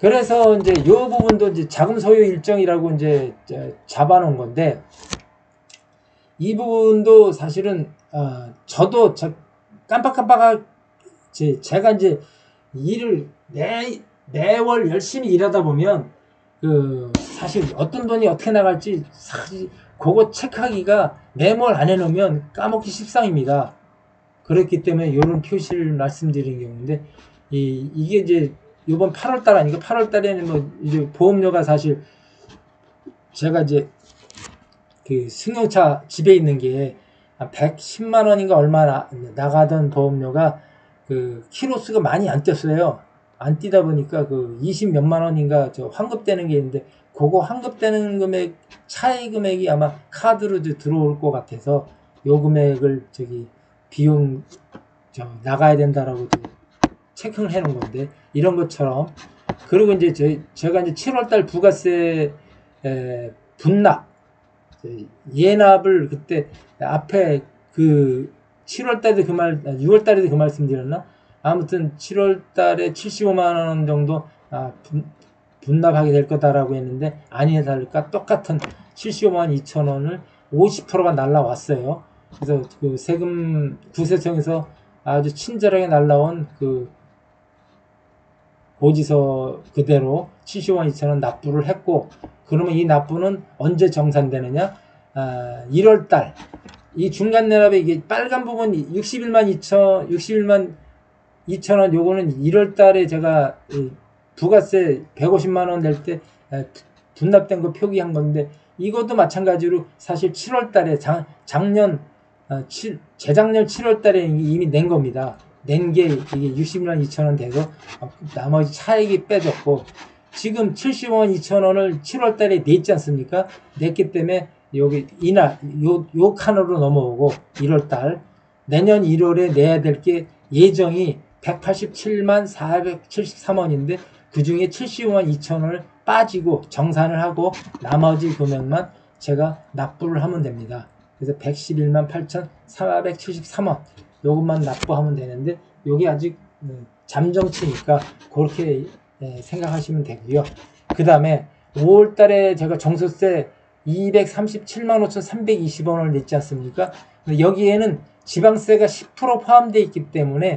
그래서 이제 요 부분도 이제 자금 소요 일정이라고 이제 잡아놓은 건데, 이 부분도 사실은 저도 깜빡깜빡 제가 이제 일을 매월 열심히 일하다 보면 사실 어떤 돈이 어떻게 나갈지 사실 그거 체크하기가 메모를 안 해놓으면 까먹기 십상입니다. 그렇기 때문에 이런 표시를 말씀드린 경우인데, 이게 이제 요번 8월달 아니고 8월달에는 뭐 이제 보험료가 사실 제가 이제 그 승용차 집에 있는 게 110만 원인가 얼마 나가던 보험료가 그 키로수가 많이 안 뛰었어요. 안 뛰다 보니까 그 20 몇만 원인가 저 환급되는 게 있는데, 그거 환급되는 금액 차이 금액이 아마 카드로 들어올 것 같아서 요 금액을 비용 나가야 된다라고 체크를 해 놓은 건데, 이런 것처럼. 그리고 이제 제가 이제 7월달 부가세 분납 예납을 그때 앞에 7월달에 6월달에도 그 말씀 드렸나? 아무튼 7월달에 75만 원 정도 분납하게 될 거다라고 했는데, 아니나 다를까 똑같은 75만 2천 원을 50%가 날라왔어요. 그래서 그 세금 구세청에서 아주 친절하게 날라온 고지서 그대로 75만 2천 원 납부를 했고, 그러면 이 납부는 언제 정산되느냐? 1월달. 이 중간 내납에 이게 빨간 부분 61만 2천 원, 요거는 1월달에 제가 부가세 150만 원 낼 때 분납된 거 표기한 건데, 이것도 마찬가지로 사실 7월달에 재작년 7월달에 이미 낸 겁니다. 낸 게 이게 60만 2천 원 돼서 나머지 차익이 빼졌고, 지금 75만 2천 원을 7월달에 냈지 않습니까? 냈기 때문에 여기 요 칸으로 넘어오고, 1월달 내년 1월에 내야 될 게 예정이 187만 473원인데 그 중에 75만 2천 원을 빠지고 정산을 하고 나머지 금액만 제가 납부를 하면 됩니다. 그래서 111만 8,473원 요것만 납부하면 되는데, 요게 아직 잠정치니까 그렇게 생각하시면 되고요. 그 다음에 5월달에 제가 종소세 237만 5,320원을 냈지 않습니까? 근데 여기에는 지방세가 10% 포함되어 있기 때문에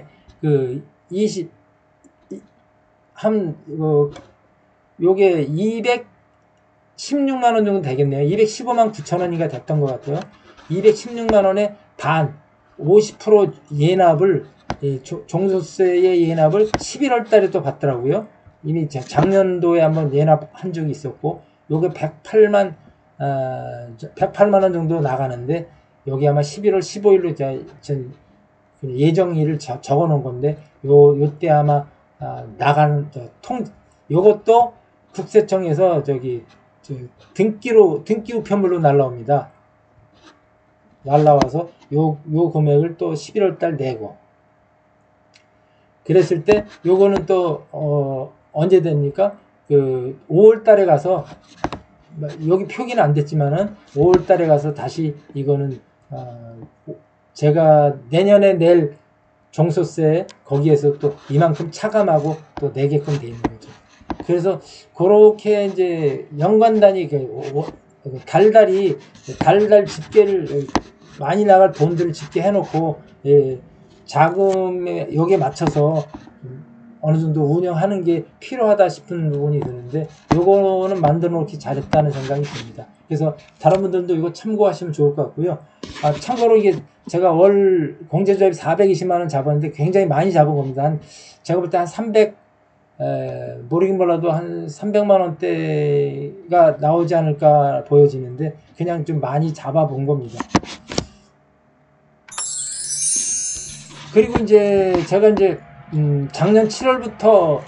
요게 216만 원 정도 되겠네요. 215만 9천 원인가 됐던 것 같아요. 216만 원에 반 50% 예납을 종소세의 예납을 11월 달에 또 받더라고요. 이미 작년도에 한번 예납한 적이 있었고, 요게 108만 원 정도 나가는데, 여기 아마 11월 15일로 예정일을 적어 놓은 건데, 요때 아마 나가는 요것도 국세청에서 등기로 등기 우편물로 날라옵니다. 날라와서 요 금액을 또 11월 달 내고, 그랬을 때 요거는 또 언제 됩니까? 5월 달에 가서, 여기 표기는 안 됐지만은 5월 달에 가서 다시 이거는 제가 내년에 낼 종소세 거기에서 또 이만큼 차감하고 또 내게끔 돼 있는 거죠. 그래서 그렇게 이제 연간 단위 달달 집계를 많이 나갈 돈들을 집계해 놓고 자금에 여기에 맞춰서 어느 정도 운영하는 게 필요하다 싶은 부분이 드는데, 요거는 만들어 놓기 잘했다는 생각이 듭니다. 그래서 다른 분들도 이거 참고하시면 좋을 것 같고요. 참고로 이게 제가 월 공제조합 420만 원 잡았는데 굉장히 많이 잡은 겁니다. 제가 볼 때 한 300, 모르긴 몰라도 한 300만 원대가 나오지 않을까 보여지는데, 그냥 좀 많이 잡아본 겁니다. 그리고 이제 제가 작년 7월부터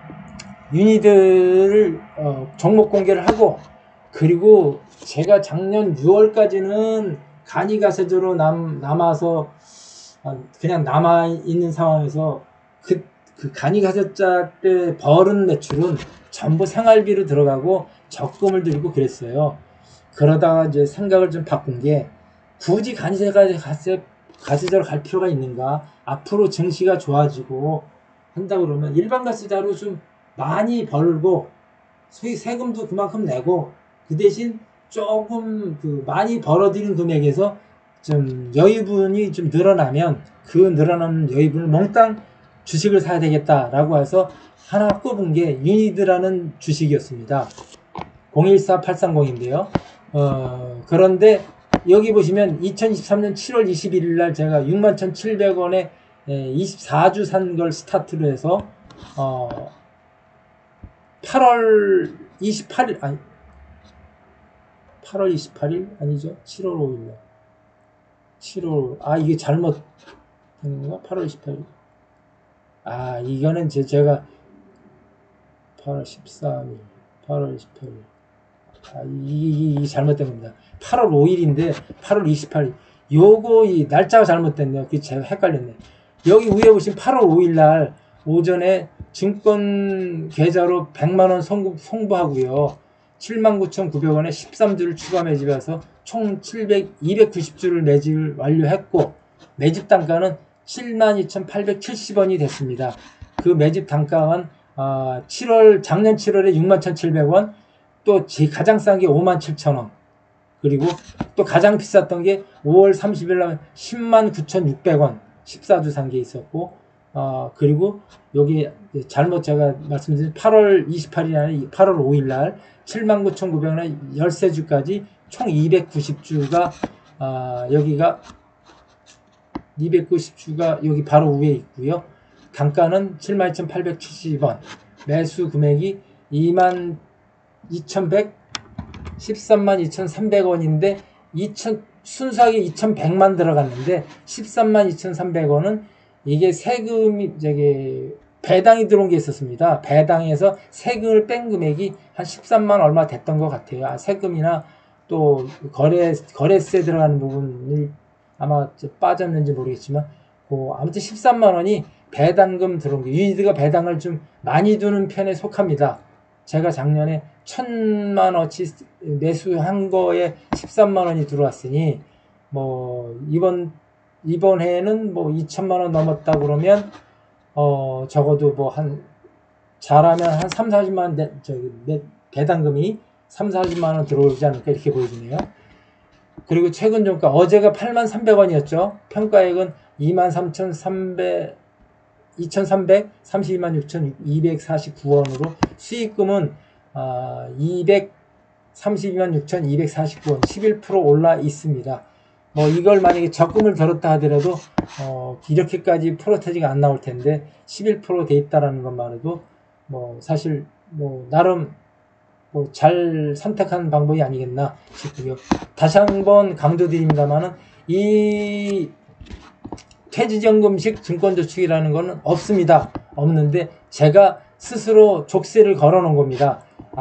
유니들을 종목 공개를 하고, 그리고 제가 작년 6월까지는 간이가세제로 남아서 그냥 남아 있는 상황에서 그 간이가세자 때 벌은 매출은 전부 생활비로 들어가고 적금을 들고 그랬어요. 그러다가 이제 생각을 좀 바꾼 게, 굳이 가세제로 갈 필요가 있는가? 앞으로 증시가 좋아지고 한다 그러면 일반 가세자로 좀 많이 벌고 세금도 그만큼 내고 그 대신 조금 많이 벌어들인 금액에서 좀 여유분이 좀 늘어나면 그 늘어나는 여유분을 몽땅 주식을 사야 되겠다라고 해서 하나 꼽은 게 유니드라는 주식이었습니다. 014830인데요. 그런데 여기 보시면 2023년 7월 21일 날 제가 61,700원에 24주 산 걸 스타트로 해서 8월 28일 아니 8월 28일 아니죠? 7월 5일 날 7월 이게 잘못 된 건가? 8월 28일 이거는 제가 8월 13일 8월 28일 이 잘못된 겁니다. 8월 5일인데 8월 28일 요거 이 날짜가 잘못됐네요. 그게 제가 헷갈렸네. 여기 위에 보시면 8월 5일 날 오전에 증권 계좌로 100만원 송부하고요. 79,900원에 13주를 추가 매집해서 총 290주를 매집을 완료했고 매집 단가는 72,870원이 됐습니다. 그 매집 단가는 작년 7월에 61,700원, 또 가장 싼 게 57,000원, 그리고 또 가장 비쌌던 게 5월 30일 날 109,600원 14주 산 게 있었고, 그리고 여기 잘못 제가 말씀드린 8월 28일 아니라 8월 5일 날 79,900원에 13주까지 총 290주가 여기가 290주가 여기 바로 위에 있고요. 단가는 72,870원, 매수 금액이 22,100 132,300원인데 순수하게 2,100만 들어갔는데 132,300원은 이게 세금이 배당이 들어온 게 있었습니다. 배당에서 세금을 뺀 금액이 한 13만 얼마 됐던 것 같아요. 세금이나 또 거래세 들어가는 부분이 아마 빠졌는지 모르겠지만 아무튼 13만 원이 배당금 들어온 게, 유니드가 배당을 좀 많이 두는 편에 속합니다. 제가 작년에 1,000만 원치 매수한 거에 13만 원이 들어왔으니 이번 해에는 2천만 원 넘었다 그러면 적어도 잘하면 한 3, 40만 원 배당금이 3, 40만 원 들어오지 않을까 이렇게 보여지네요. 그리고 최근 종가 어제가 83,300원이었죠. 평가액은 2,332만 6,249원으로 수익금은 232만 6,249원 11% 올라 있습니다. 이걸 만약에 적금을 들었다 하더라도 이렇게까지 프로테지가 안 나올 텐데 11% 돼 있다라는 것만 해도 사실 나름 잘 선택한 방법이 아니겠나 싶고요. 다시 한번 강조드립니다만은 이 퇴직연금식 증권저축이라는 거는 없습니다. 없는데 제가 스스로 족쇄를 걸어 놓은 겁니다.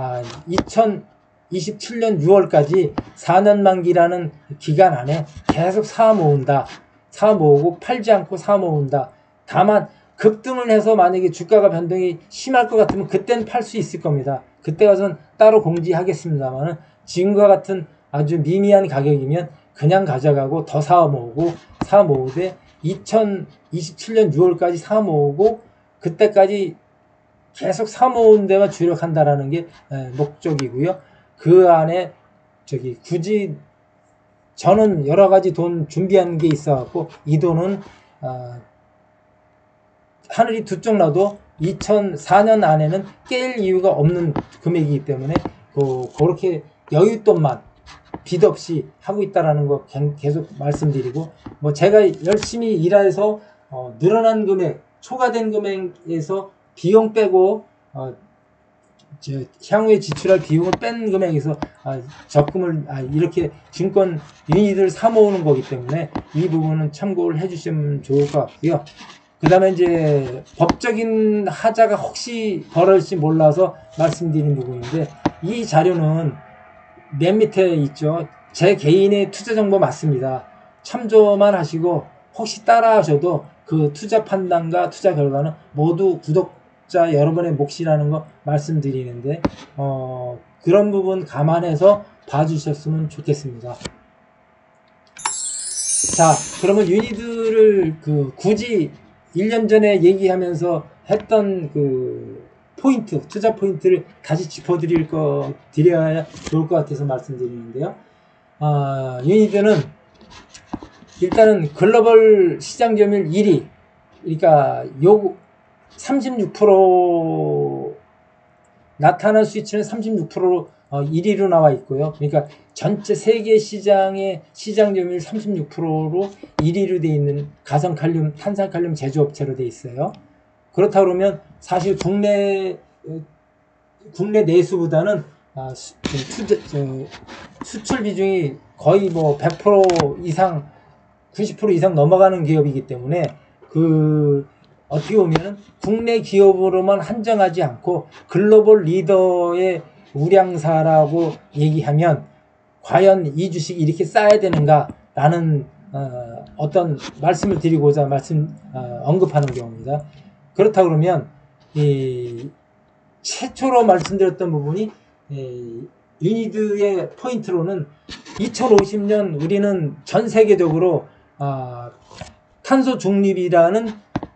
2027년 6월까지 4년 만기라는 기간 안에 계속 사 모으고 팔지 않고 사 모은다. 다만 급등을 해서 만약에 주가가 변동이 심할 것 같으면 그때는 팔 수 있을 겁니다. 그때 가서는 따로 공지하겠습니다만은 지금과 같은 아주 미미한 가격이면 그냥 가져가고 더 사 모으되 2027년 6월까지 사 모으고 그때까지 계속 사 모은 데만 주력한다라는 게 목적이고요. 그 안에 굳이 저는 여러 가지 돈 준비한 게 있어갖고 이 돈은 하늘이 두 쪽 나도 2004년 안에는 깰 이유가 없는 금액이기 때문에 그렇게 여윳돈만 빚 없이 하고 있다라는 거 계속 말씀드리고, 제가 열심히 일해서 늘어난 금액, 초과된 금액에서 비용 빼고 향후에 지출할 비용을 뺀 금액에서 적금을 이렇게 증권 유니트를 사 모으는 거기 때문에 이 부분은 참고를 해주시면 좋을 것 같고요. 그 다음에 이제 법적인 하자가 혹시 벌어질지 몰라서 말씀드린 부분인데, 이 자료는 맨 밑에 있죠. 제 개인의 투자 정보 맞습니다. 참조만 하시고 혹시 따라 하셔도 그 투자 판단과 투자 결과는 모두 구독자 여러분의 몫이라는 거 말씀드리는데 그런 부분 감안해서 봐주셨으면 좋겠습니다. 자, 그러면 유니드를 굳이 1년 전에 얘기하면서 했던 포인트, 투자 포인트를 다시 드려야 좋을 것 같아서 말씀드리는데요. 유니드는 일단은 글로벌 시장 점유율 1위, 그러니까 요 36% 나타난 수치는 36%로 1위로 나와 있고요. 그러니까 전체 세계 시장의 시장 점유율 36%로 1위로 되어 있는 가성칼륨, 탄산칼륨 제조업체로 되어 있어요. 그렇다 그러면 사실 국내 내수보다는 수출 비중이 거의 뭐 100% 이상, 90% 이상 넘어가는 기업이기 때문에 어떻게 보면 국내 기업으로만 한정하지 않고 글로벌 리더의 우량사라고 얘기하면 과연 이 주식이 이렇게 쌓아야 되는가라는 어떤 말씀을 드리고자 언급하는 경우입니다. 그렇다 그러면 최초로 말씀드렸던 부분이 유니드의 포인트로는 2050년 우리는 전 세계적으로 탄소 중립이라는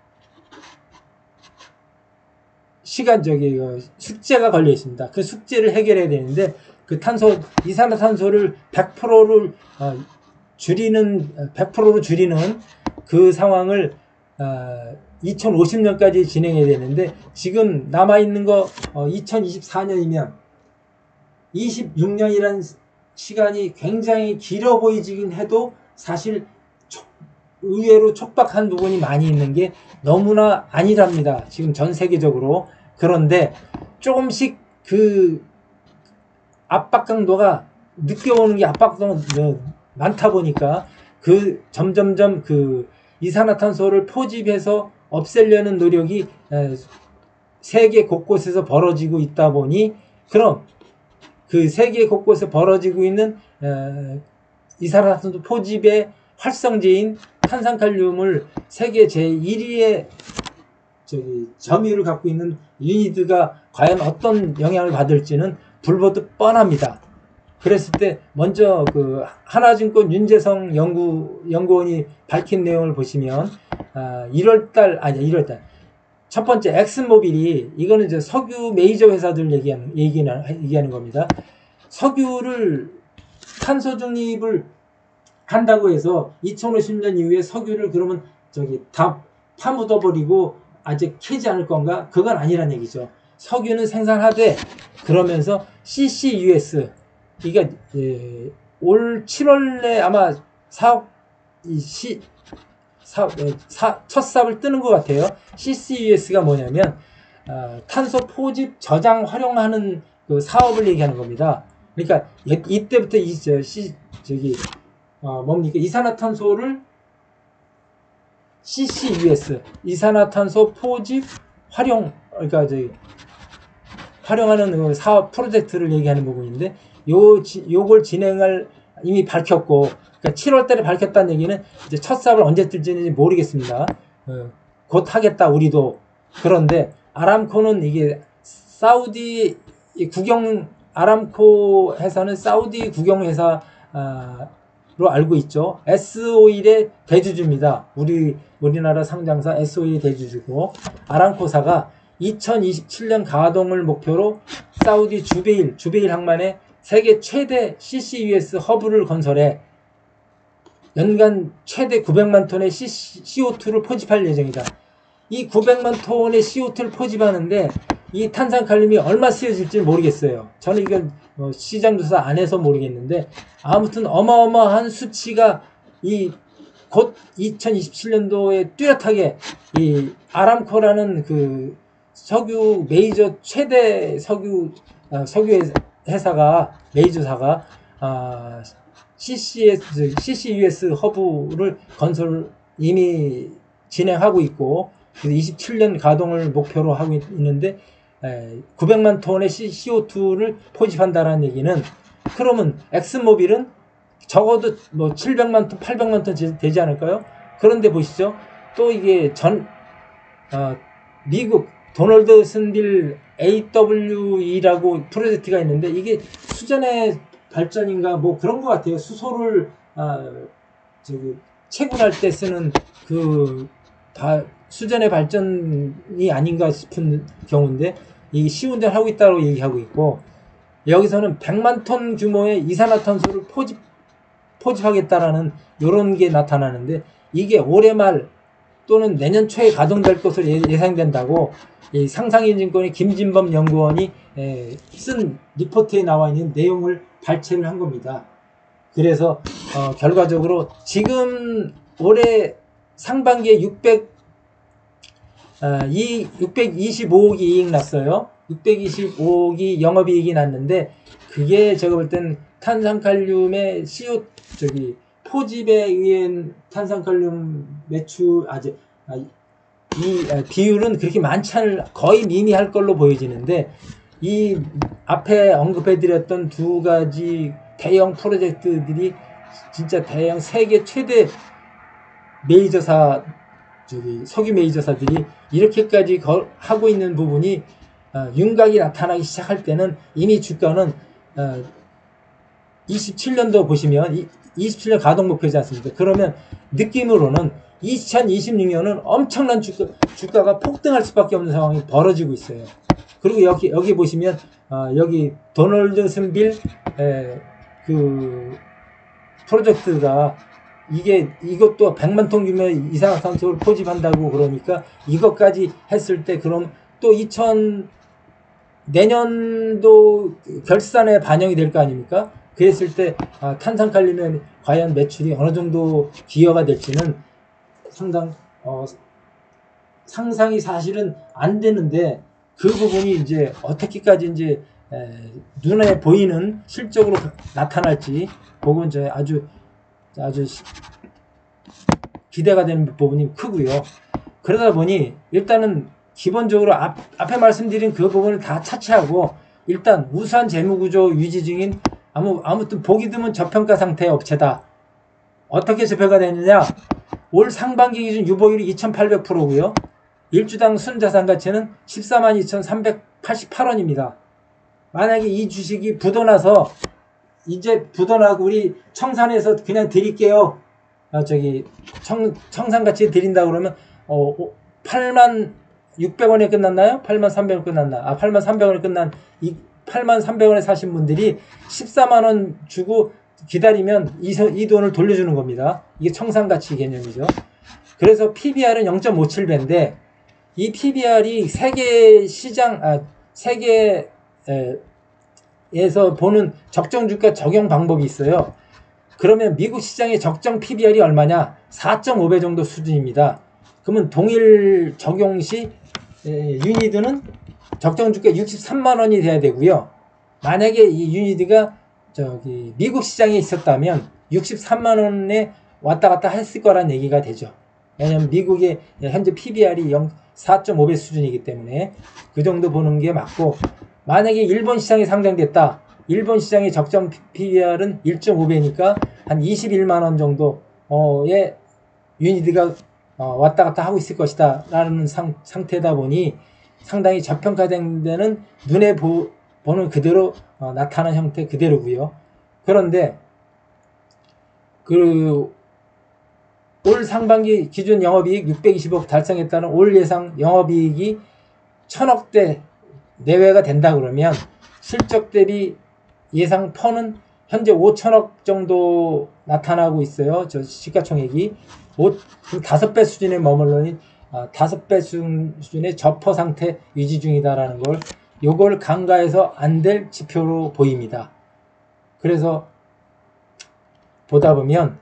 숙제가 걸려 있습니다. 그 숙제를 해결해야 되는데 그 이산화탄소를 100%를 줄이는 그 상황을 2050년까지 진행해야 되는데 지금 남아있는 거 2024년이면 26년이라는 시간이 굉장히 길어 보이긴 해도 사실 의외로 촉박한 부분이 많이 있는 게 너무나 아니랍니다. 지금 전 세계적으로. 그런데 조금씩 그 압박 강도가 느껴오는 게 압박도가 많다 보니까 점점점 이산화탄소를 포집해서 없애려는 노력이 세계 곳곳에서 벌어지고 있다 보니 그럼 그 세계 곳곳에 벌어지고 있는 이산화탄소 포집의 활성제인 탄산칼륨을 세계 제1위의 점유율을 갖고 있는 유니드가 과연 어떤 영향을 받을지는 불보듯 뻔합니다. 그랬을 때 먼저 하나증권 윤재성 연구원이 밝힌 내용을 보시면 1월달 첫 번째 엑슨모빌이 이거는 이제 석유 메이저 회사들 얘기하는 겁니다. 석유를 탄소 중립을 한다고 해서 2050년 이후에 석유를 그러면 다 파묻어버리고 아직 캐지 않을 건가? 그건 아니란 얘기죠. 석유는 생산하되 그러면서 CCUS 그러니까 올 7월에 아마 첫 사업을 뜨는 것 같아요. CCUS가 뭐냐면 탄소 포집 저장 활용하는 그 사업을 얘기하는 겁니다. 그러니까 이때부터 뭡니까? 이산화탄소를 CCUS, 이산화탄소 포집 그러니까 활용하는 그 사업 프로젝트를 얘기하는 부분인데, 요걸 진행을 이미 밝혔고, 그러니까 7월 달에 밝혔다는 얘기는 이제 첫 사업을 언제 뜰지는 모르겠습니다. 곧 하겠다, 우리도. 그런데 아람코는 이게 아람코 회사는 사우디 국영 회사로 알고 있죠. S오일의 대주주입니다. 우리나라 상장사 S오일의 대주주고, 아람코사가 2027년 가동을 목표로 사우디 주베일 항만에 세계 최대 CCUS 허브를 건설해 연간 최대 900만 톤의 CO2를 포집할 예정이다. 이 900만 톤의 CO2를 포집하는데 이 탄산칼륨이 얼마 쓰여질지 모르겠어요. 저는 이건 시장조사 안 해서 모르겠는데, 아무튼 어마어마한 수치가 곧 2027년도에 뚜렷하게 이 아람코라는 그 석유 메이저 최대 석유 회사가 메이저사가 CCUS 허브를 건설 이미 진행하고 있고 27년 가동을 목표로 하고 있는데 900만 톤의 CO2를 포집한다는 얘기는, 그러면 엑슨모빌은 적어도 뭐 700만 톤, 800만 톤 되지 않을까요? 그런데 보시죠. 또 이게 미국 도널드 선빌 AWE라고 프로젝트가 있는데, 이게 수전의 발전인가 뭐 그런 것 같아요. 수소를 채굴할 때 쓰는 수전의 발전이 아닌가 싶은 경우인데, 이 시운전을 하고 있다고 얘기하고 있고, 여기서는 100만 톤 규모의 이산화탄소를 포집하겠다라는 이런 게 나타나는데, 이게 올해 말 또는 내년 초에 가동될 것으로 예상된다고 이 상상인증권의 김진범 연구원이 쓴 리포트에 나와 있는 내용을 발췌를 한 겁니다. 그래서 결과적으로 지금 올해 상반기에 625억이 이익 났어요. 625억이 영업이익이 났는데, 그게 제가 볼 땐 탄산칼륨의 포집에 의한 탄산칼륨 매출, 이 비율은 그렇게 많지 않을, 거의 미미할 걸로 보여지는데, 이 앞에 언급해드렸던 두 가지 대형 프로젝트들이 진짜 대형 세계 최대 메이저사, 석유 메이저사들이 이렇게까지 하고 있는 부분이 윤곽이 나타나기 시작할 때는 이미 주가는 27년도 보시면 27년 가동 목표지 않습니까? 그러면 느낌으로는 2026년은 엄청난 주가가 폭등할 수밖에 없는 상황이 벌어지고 있어요. 그리고 여기 보시면 여기 도널드슨빌 그 프로젝트가 이것도 100만 톤 규모의 이산화탄소를 포집한다고 그러니까 이것까지 했을 때 그럼 또 내년도 결산에 반영이 될 거 아닙니까? 그랬을 때 탄산칼륨의 과연 매출이 어느 정도 기여가 될지는 상상이 사실은 안 되는데, 그 부분이 이제 어떻게까지 이제 눈에 보이는 실적으로 나타날지 그건 이제 아주 기대가 되는 부분이 크고요. 그러다 보니 일단은 기본적으로 앞에 말씀드린 그 부분을 다 차치하고 일단 우수한 재무구조 유지 중인 아무튼 보기 드문 저평가 상태의 업체다. 어떻게 지표가 되느냐? 올 상반기 기준 유보율이 2800%고요. 일주당 순자산 가치는 142,388원입니다. 만약에 이 주식이 부도나서 이제 부도나고 우리 청산해서 그냥 드릴게요. 청산가치 드린다 그러면 86,600원에 끝났나요? 83,000원 끝났나? 83,000원에 끝난 83,000원에 사신 분들이 14만원 주고 기다리면 이 돈을 돌려주는 겁니다. 이게 청산가치 개념이죠. 그래서 PBR은 0.57배인데 이 PBR이 세계에서 보는 적정주가 적용 방법이 있어요. 그러면 미국 시장의 적정 PBR이 얼마냐? 4.5배 정도 수준입니다. 그러면 동일 적용 시 유니드는 적정주가 63만원이 돼야 되고요. 만약에 이 유니드가 미국 시장에 있었다면 63만원에 왔다 갔다 했을 거란 얘기가 되죠. 왜냐하면 미국의 현재 PBR이 4.5배 수준이기 때문에 그 정도 보는 게 맞고, 만약에 일본 시장에 상장됐다. 일본 시장의 적정 PBR은 1.5배니까 한 21만원 정도의 유니드가 왔다 갔다 하고 있을 것이다 라는 상태다 보니 상당히 저평가된 데는 눈에 보는 그대로 나타난 형태 그대로고요. 그런데 올 상반기 기준 영업이익 620억 달성했다는 올 예상 영업이익이 1,000억대 내외가 된다 그러면 실적 대비 예상 펀은 현재 5천억 정도 나타나고 있어요. 저 시가총액이 5배 수준에 머물러니 5배 수준의 저퍼 상태 유지 중이다라는 걸, 요걸 간과해서 안 될 지표로 보입니다. 그래서 보다 보면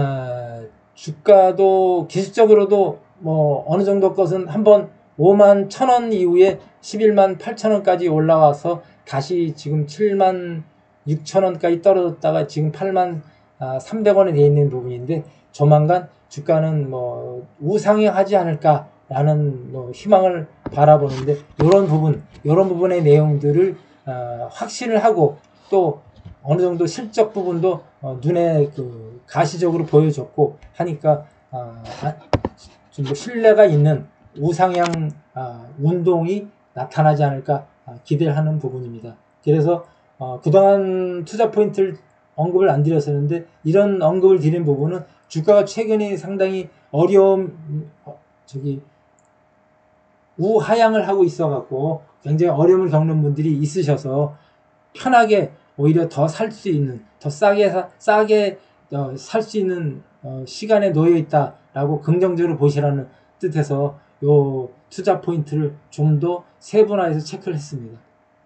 주가도 기술적으로도 어느 정도 것은 한번 5만 1,000원 이후에 11만 8천원까지 올라와서 다시 지금 7만 6천원까지 떨어졌다가 지금 8만 300원에 돼 있는 부분인데, 조만간 주가는 우상향하지 않을까라는 희망을 바라보는데, 이런 부분의 내용들을 확신을 하고 또 어느 정도 실적 부분도 눈에 가시적으로 보여줬고 하니까 좀 신뢰가 있는 우상향 운동이 나타나지 않을까 기대를 하는 부분입니다. 그래서 그동안 투자 포인트를 언급을 안 드렸었는데, 이런 언급을 드린 부분은 주가가 최근에 상당히 어려움, 우하향을 하고 있어 갖고 굉장히 어려움을 겪는 분들이 있으셔서 편하게 오히려 더 살 수 있는, 더 싸게 살 수 있는 시간에 놓여 있다라고 긍정적으로 보시라는 뜻에서 요 투자 포인트를 좀 더 세분화해서 체크를 했습니다.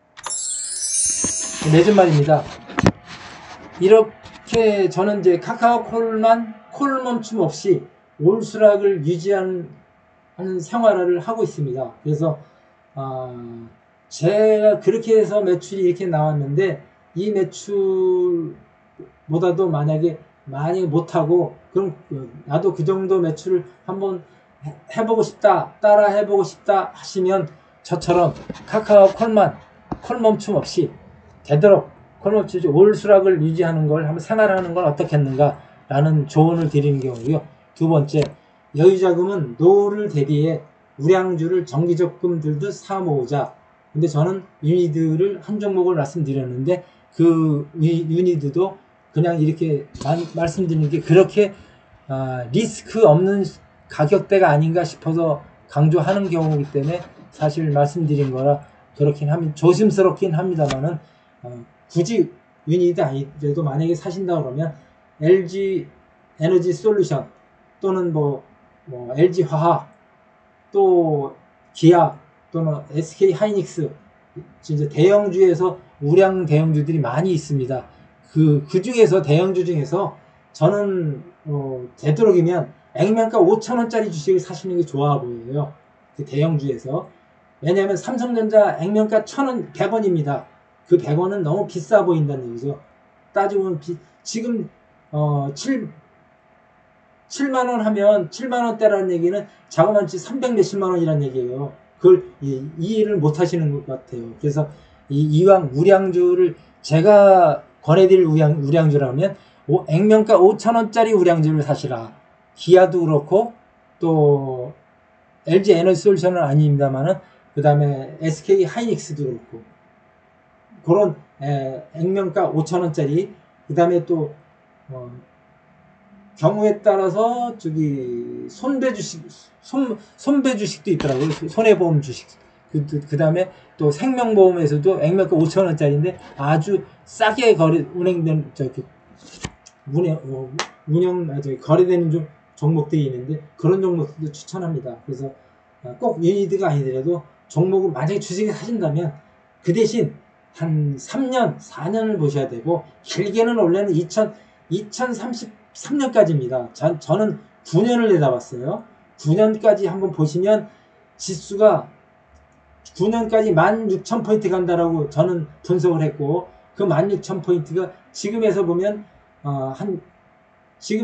내준 말입니다. 이렇게 저는 이제 카카오콜만 콜 멈춤 없이 올수락을 유지하는 생활을 하고 있습니다. 그래서 제가 그렇게 해서 매출이 이렇게 나왔는데 이 매출보다도 만약에 많이 못하고 그럼 나도 그 정도 매출을 한번 해보고 싶다, 따라 해보고 싶다 하시면 저처럼 카카오 콜 멈춤 없이 되도록 콜 멈춤 없이 올수락을 유지하는 걸 한번 생활하는 건 어떻겠는가 라는 조언을 드리는 경우고요. 두 번째, 여유자금은 노후를 대비해 우량주를 정기적금들도 사 모으자. 근데 저는 유니드를 한 종목을 말씀드렸는데 그 유니드도 그냥 이렇게 말씀드리는 게 그렇게 리스크 없는 가격대가 아닌가 싶어서 강조하는 경우이기 때문에 사실 말씀드린 거라 그렇긴 합니다. 조심스럽긴 합니다만은 굳이 유니드 아니더라도 만약에 사신다 그러면 LG 에너지 솔루션 또는 뭐 LG 화학 또 기아 또는 SK 하이닉스 진짜 대형주에서 우량 대형주들이 많이 있습니다. 그 중에서 대형주 중에서 저는 되도록이면 액면가 5,000원짜리 주식을 사시는 게 좋아 보여요. 그 대형주에서. 왜냐하면 삼성전자 액면가 1,000원, 100원입니다. 그 100원은 너무 비싸 보인다는 얘기죠. 따지고 보면 지금 7만원 하면 7만원대라는 얘기는 자그마치 300 몇십만 원이라는 얘기예요. 그걸 이해를 못 하시는 것 같아요. 그래서 이왕 우량주를 제가 권해드릴 우량주라면 액면가 5,000원짜리 우량주를 사시라. 기아도 그렇고 또 LG 에너지 솔루션은 아닙니다만은 그 다음에 SK 하이닉스도 그렇고 그런 액면가 5,000원짜리 그 다음에 또 경우에 따라서 저기 손배 주식도 있더라고요. 손해보험 주식. 그 다음에 또 생명보험에서도 액면가 5,000원짜리인데 아주 싸게 운행된 거래되는 종목들이 있는데 그런 종목들도 추천합니다. 그래서 꼭 유니드가 아니더라도 종목을 만약에 주식을 사신다면 그 대신 한 3년, 4년을 보셔야 되고 길게는 원래는 2033년까지입니다. 저는 9년을 내다봤어요. 9년까지 한번 보시면 지수가 9년까지 16,000포인트 간다라고 저는 분석을 했고 그 16,000포인트가 지금에서 보면 지금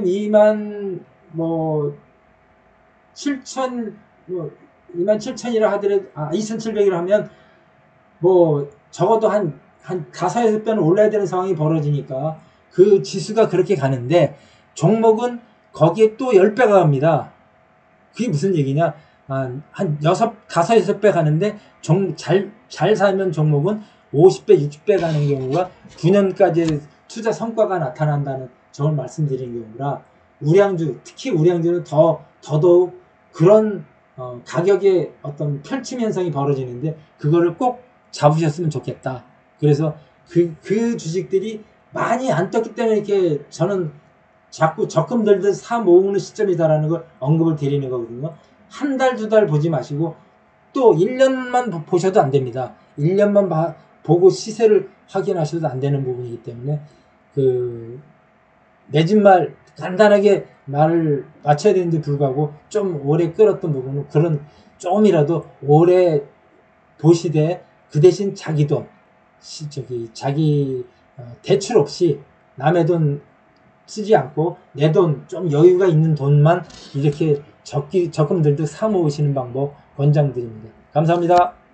27,000이라 하더라도 2,700이라 하면 적어도 한 5-6배는 올라야 되는 상황이 벌어지니까 그 지수가 그렇게 가는데 종목은 거기에 또 10배가 갑니다. 그게 무슨 얘기냐? 한 5-6배 가는데 잘 사면 종목은 50배, 60배 가는 경우가 9년까지 투자 성과가 나타난다는 점을 말씀드린 경우라 특히 우량주는 더더욱 그런 가격의 어떤 펼침 현상이 벌어지는데 그거를 꼭 잡으셨으면 좋겠다. 그래서 그 주식들이 많이 안 떴기 때문에 이렇게 저는 자꾸 적금 들듯 사 모으는 시점이다라는 걸 언급을 드리는 거거든요. 한 달, 2달 보지 마시고 또 1년만 보셔도 안 됩니다. 1년만 보고 시세를 확인하셔도 안 되는 부분이기 때문에 내집 말 간단하게 말을 맞춰야 되는데 불구하고 좀 오래 끌었던 부분은 그런 조금이라도 오래 보시되 그 대신 자기 돈 자기 대출 없이 남의 돈 쓰지 않고 내 돈 좀 여유가 있는 돈만 이렇게 적금 들듯 사 모으시는 방법 권장드립니다. 감사합니다.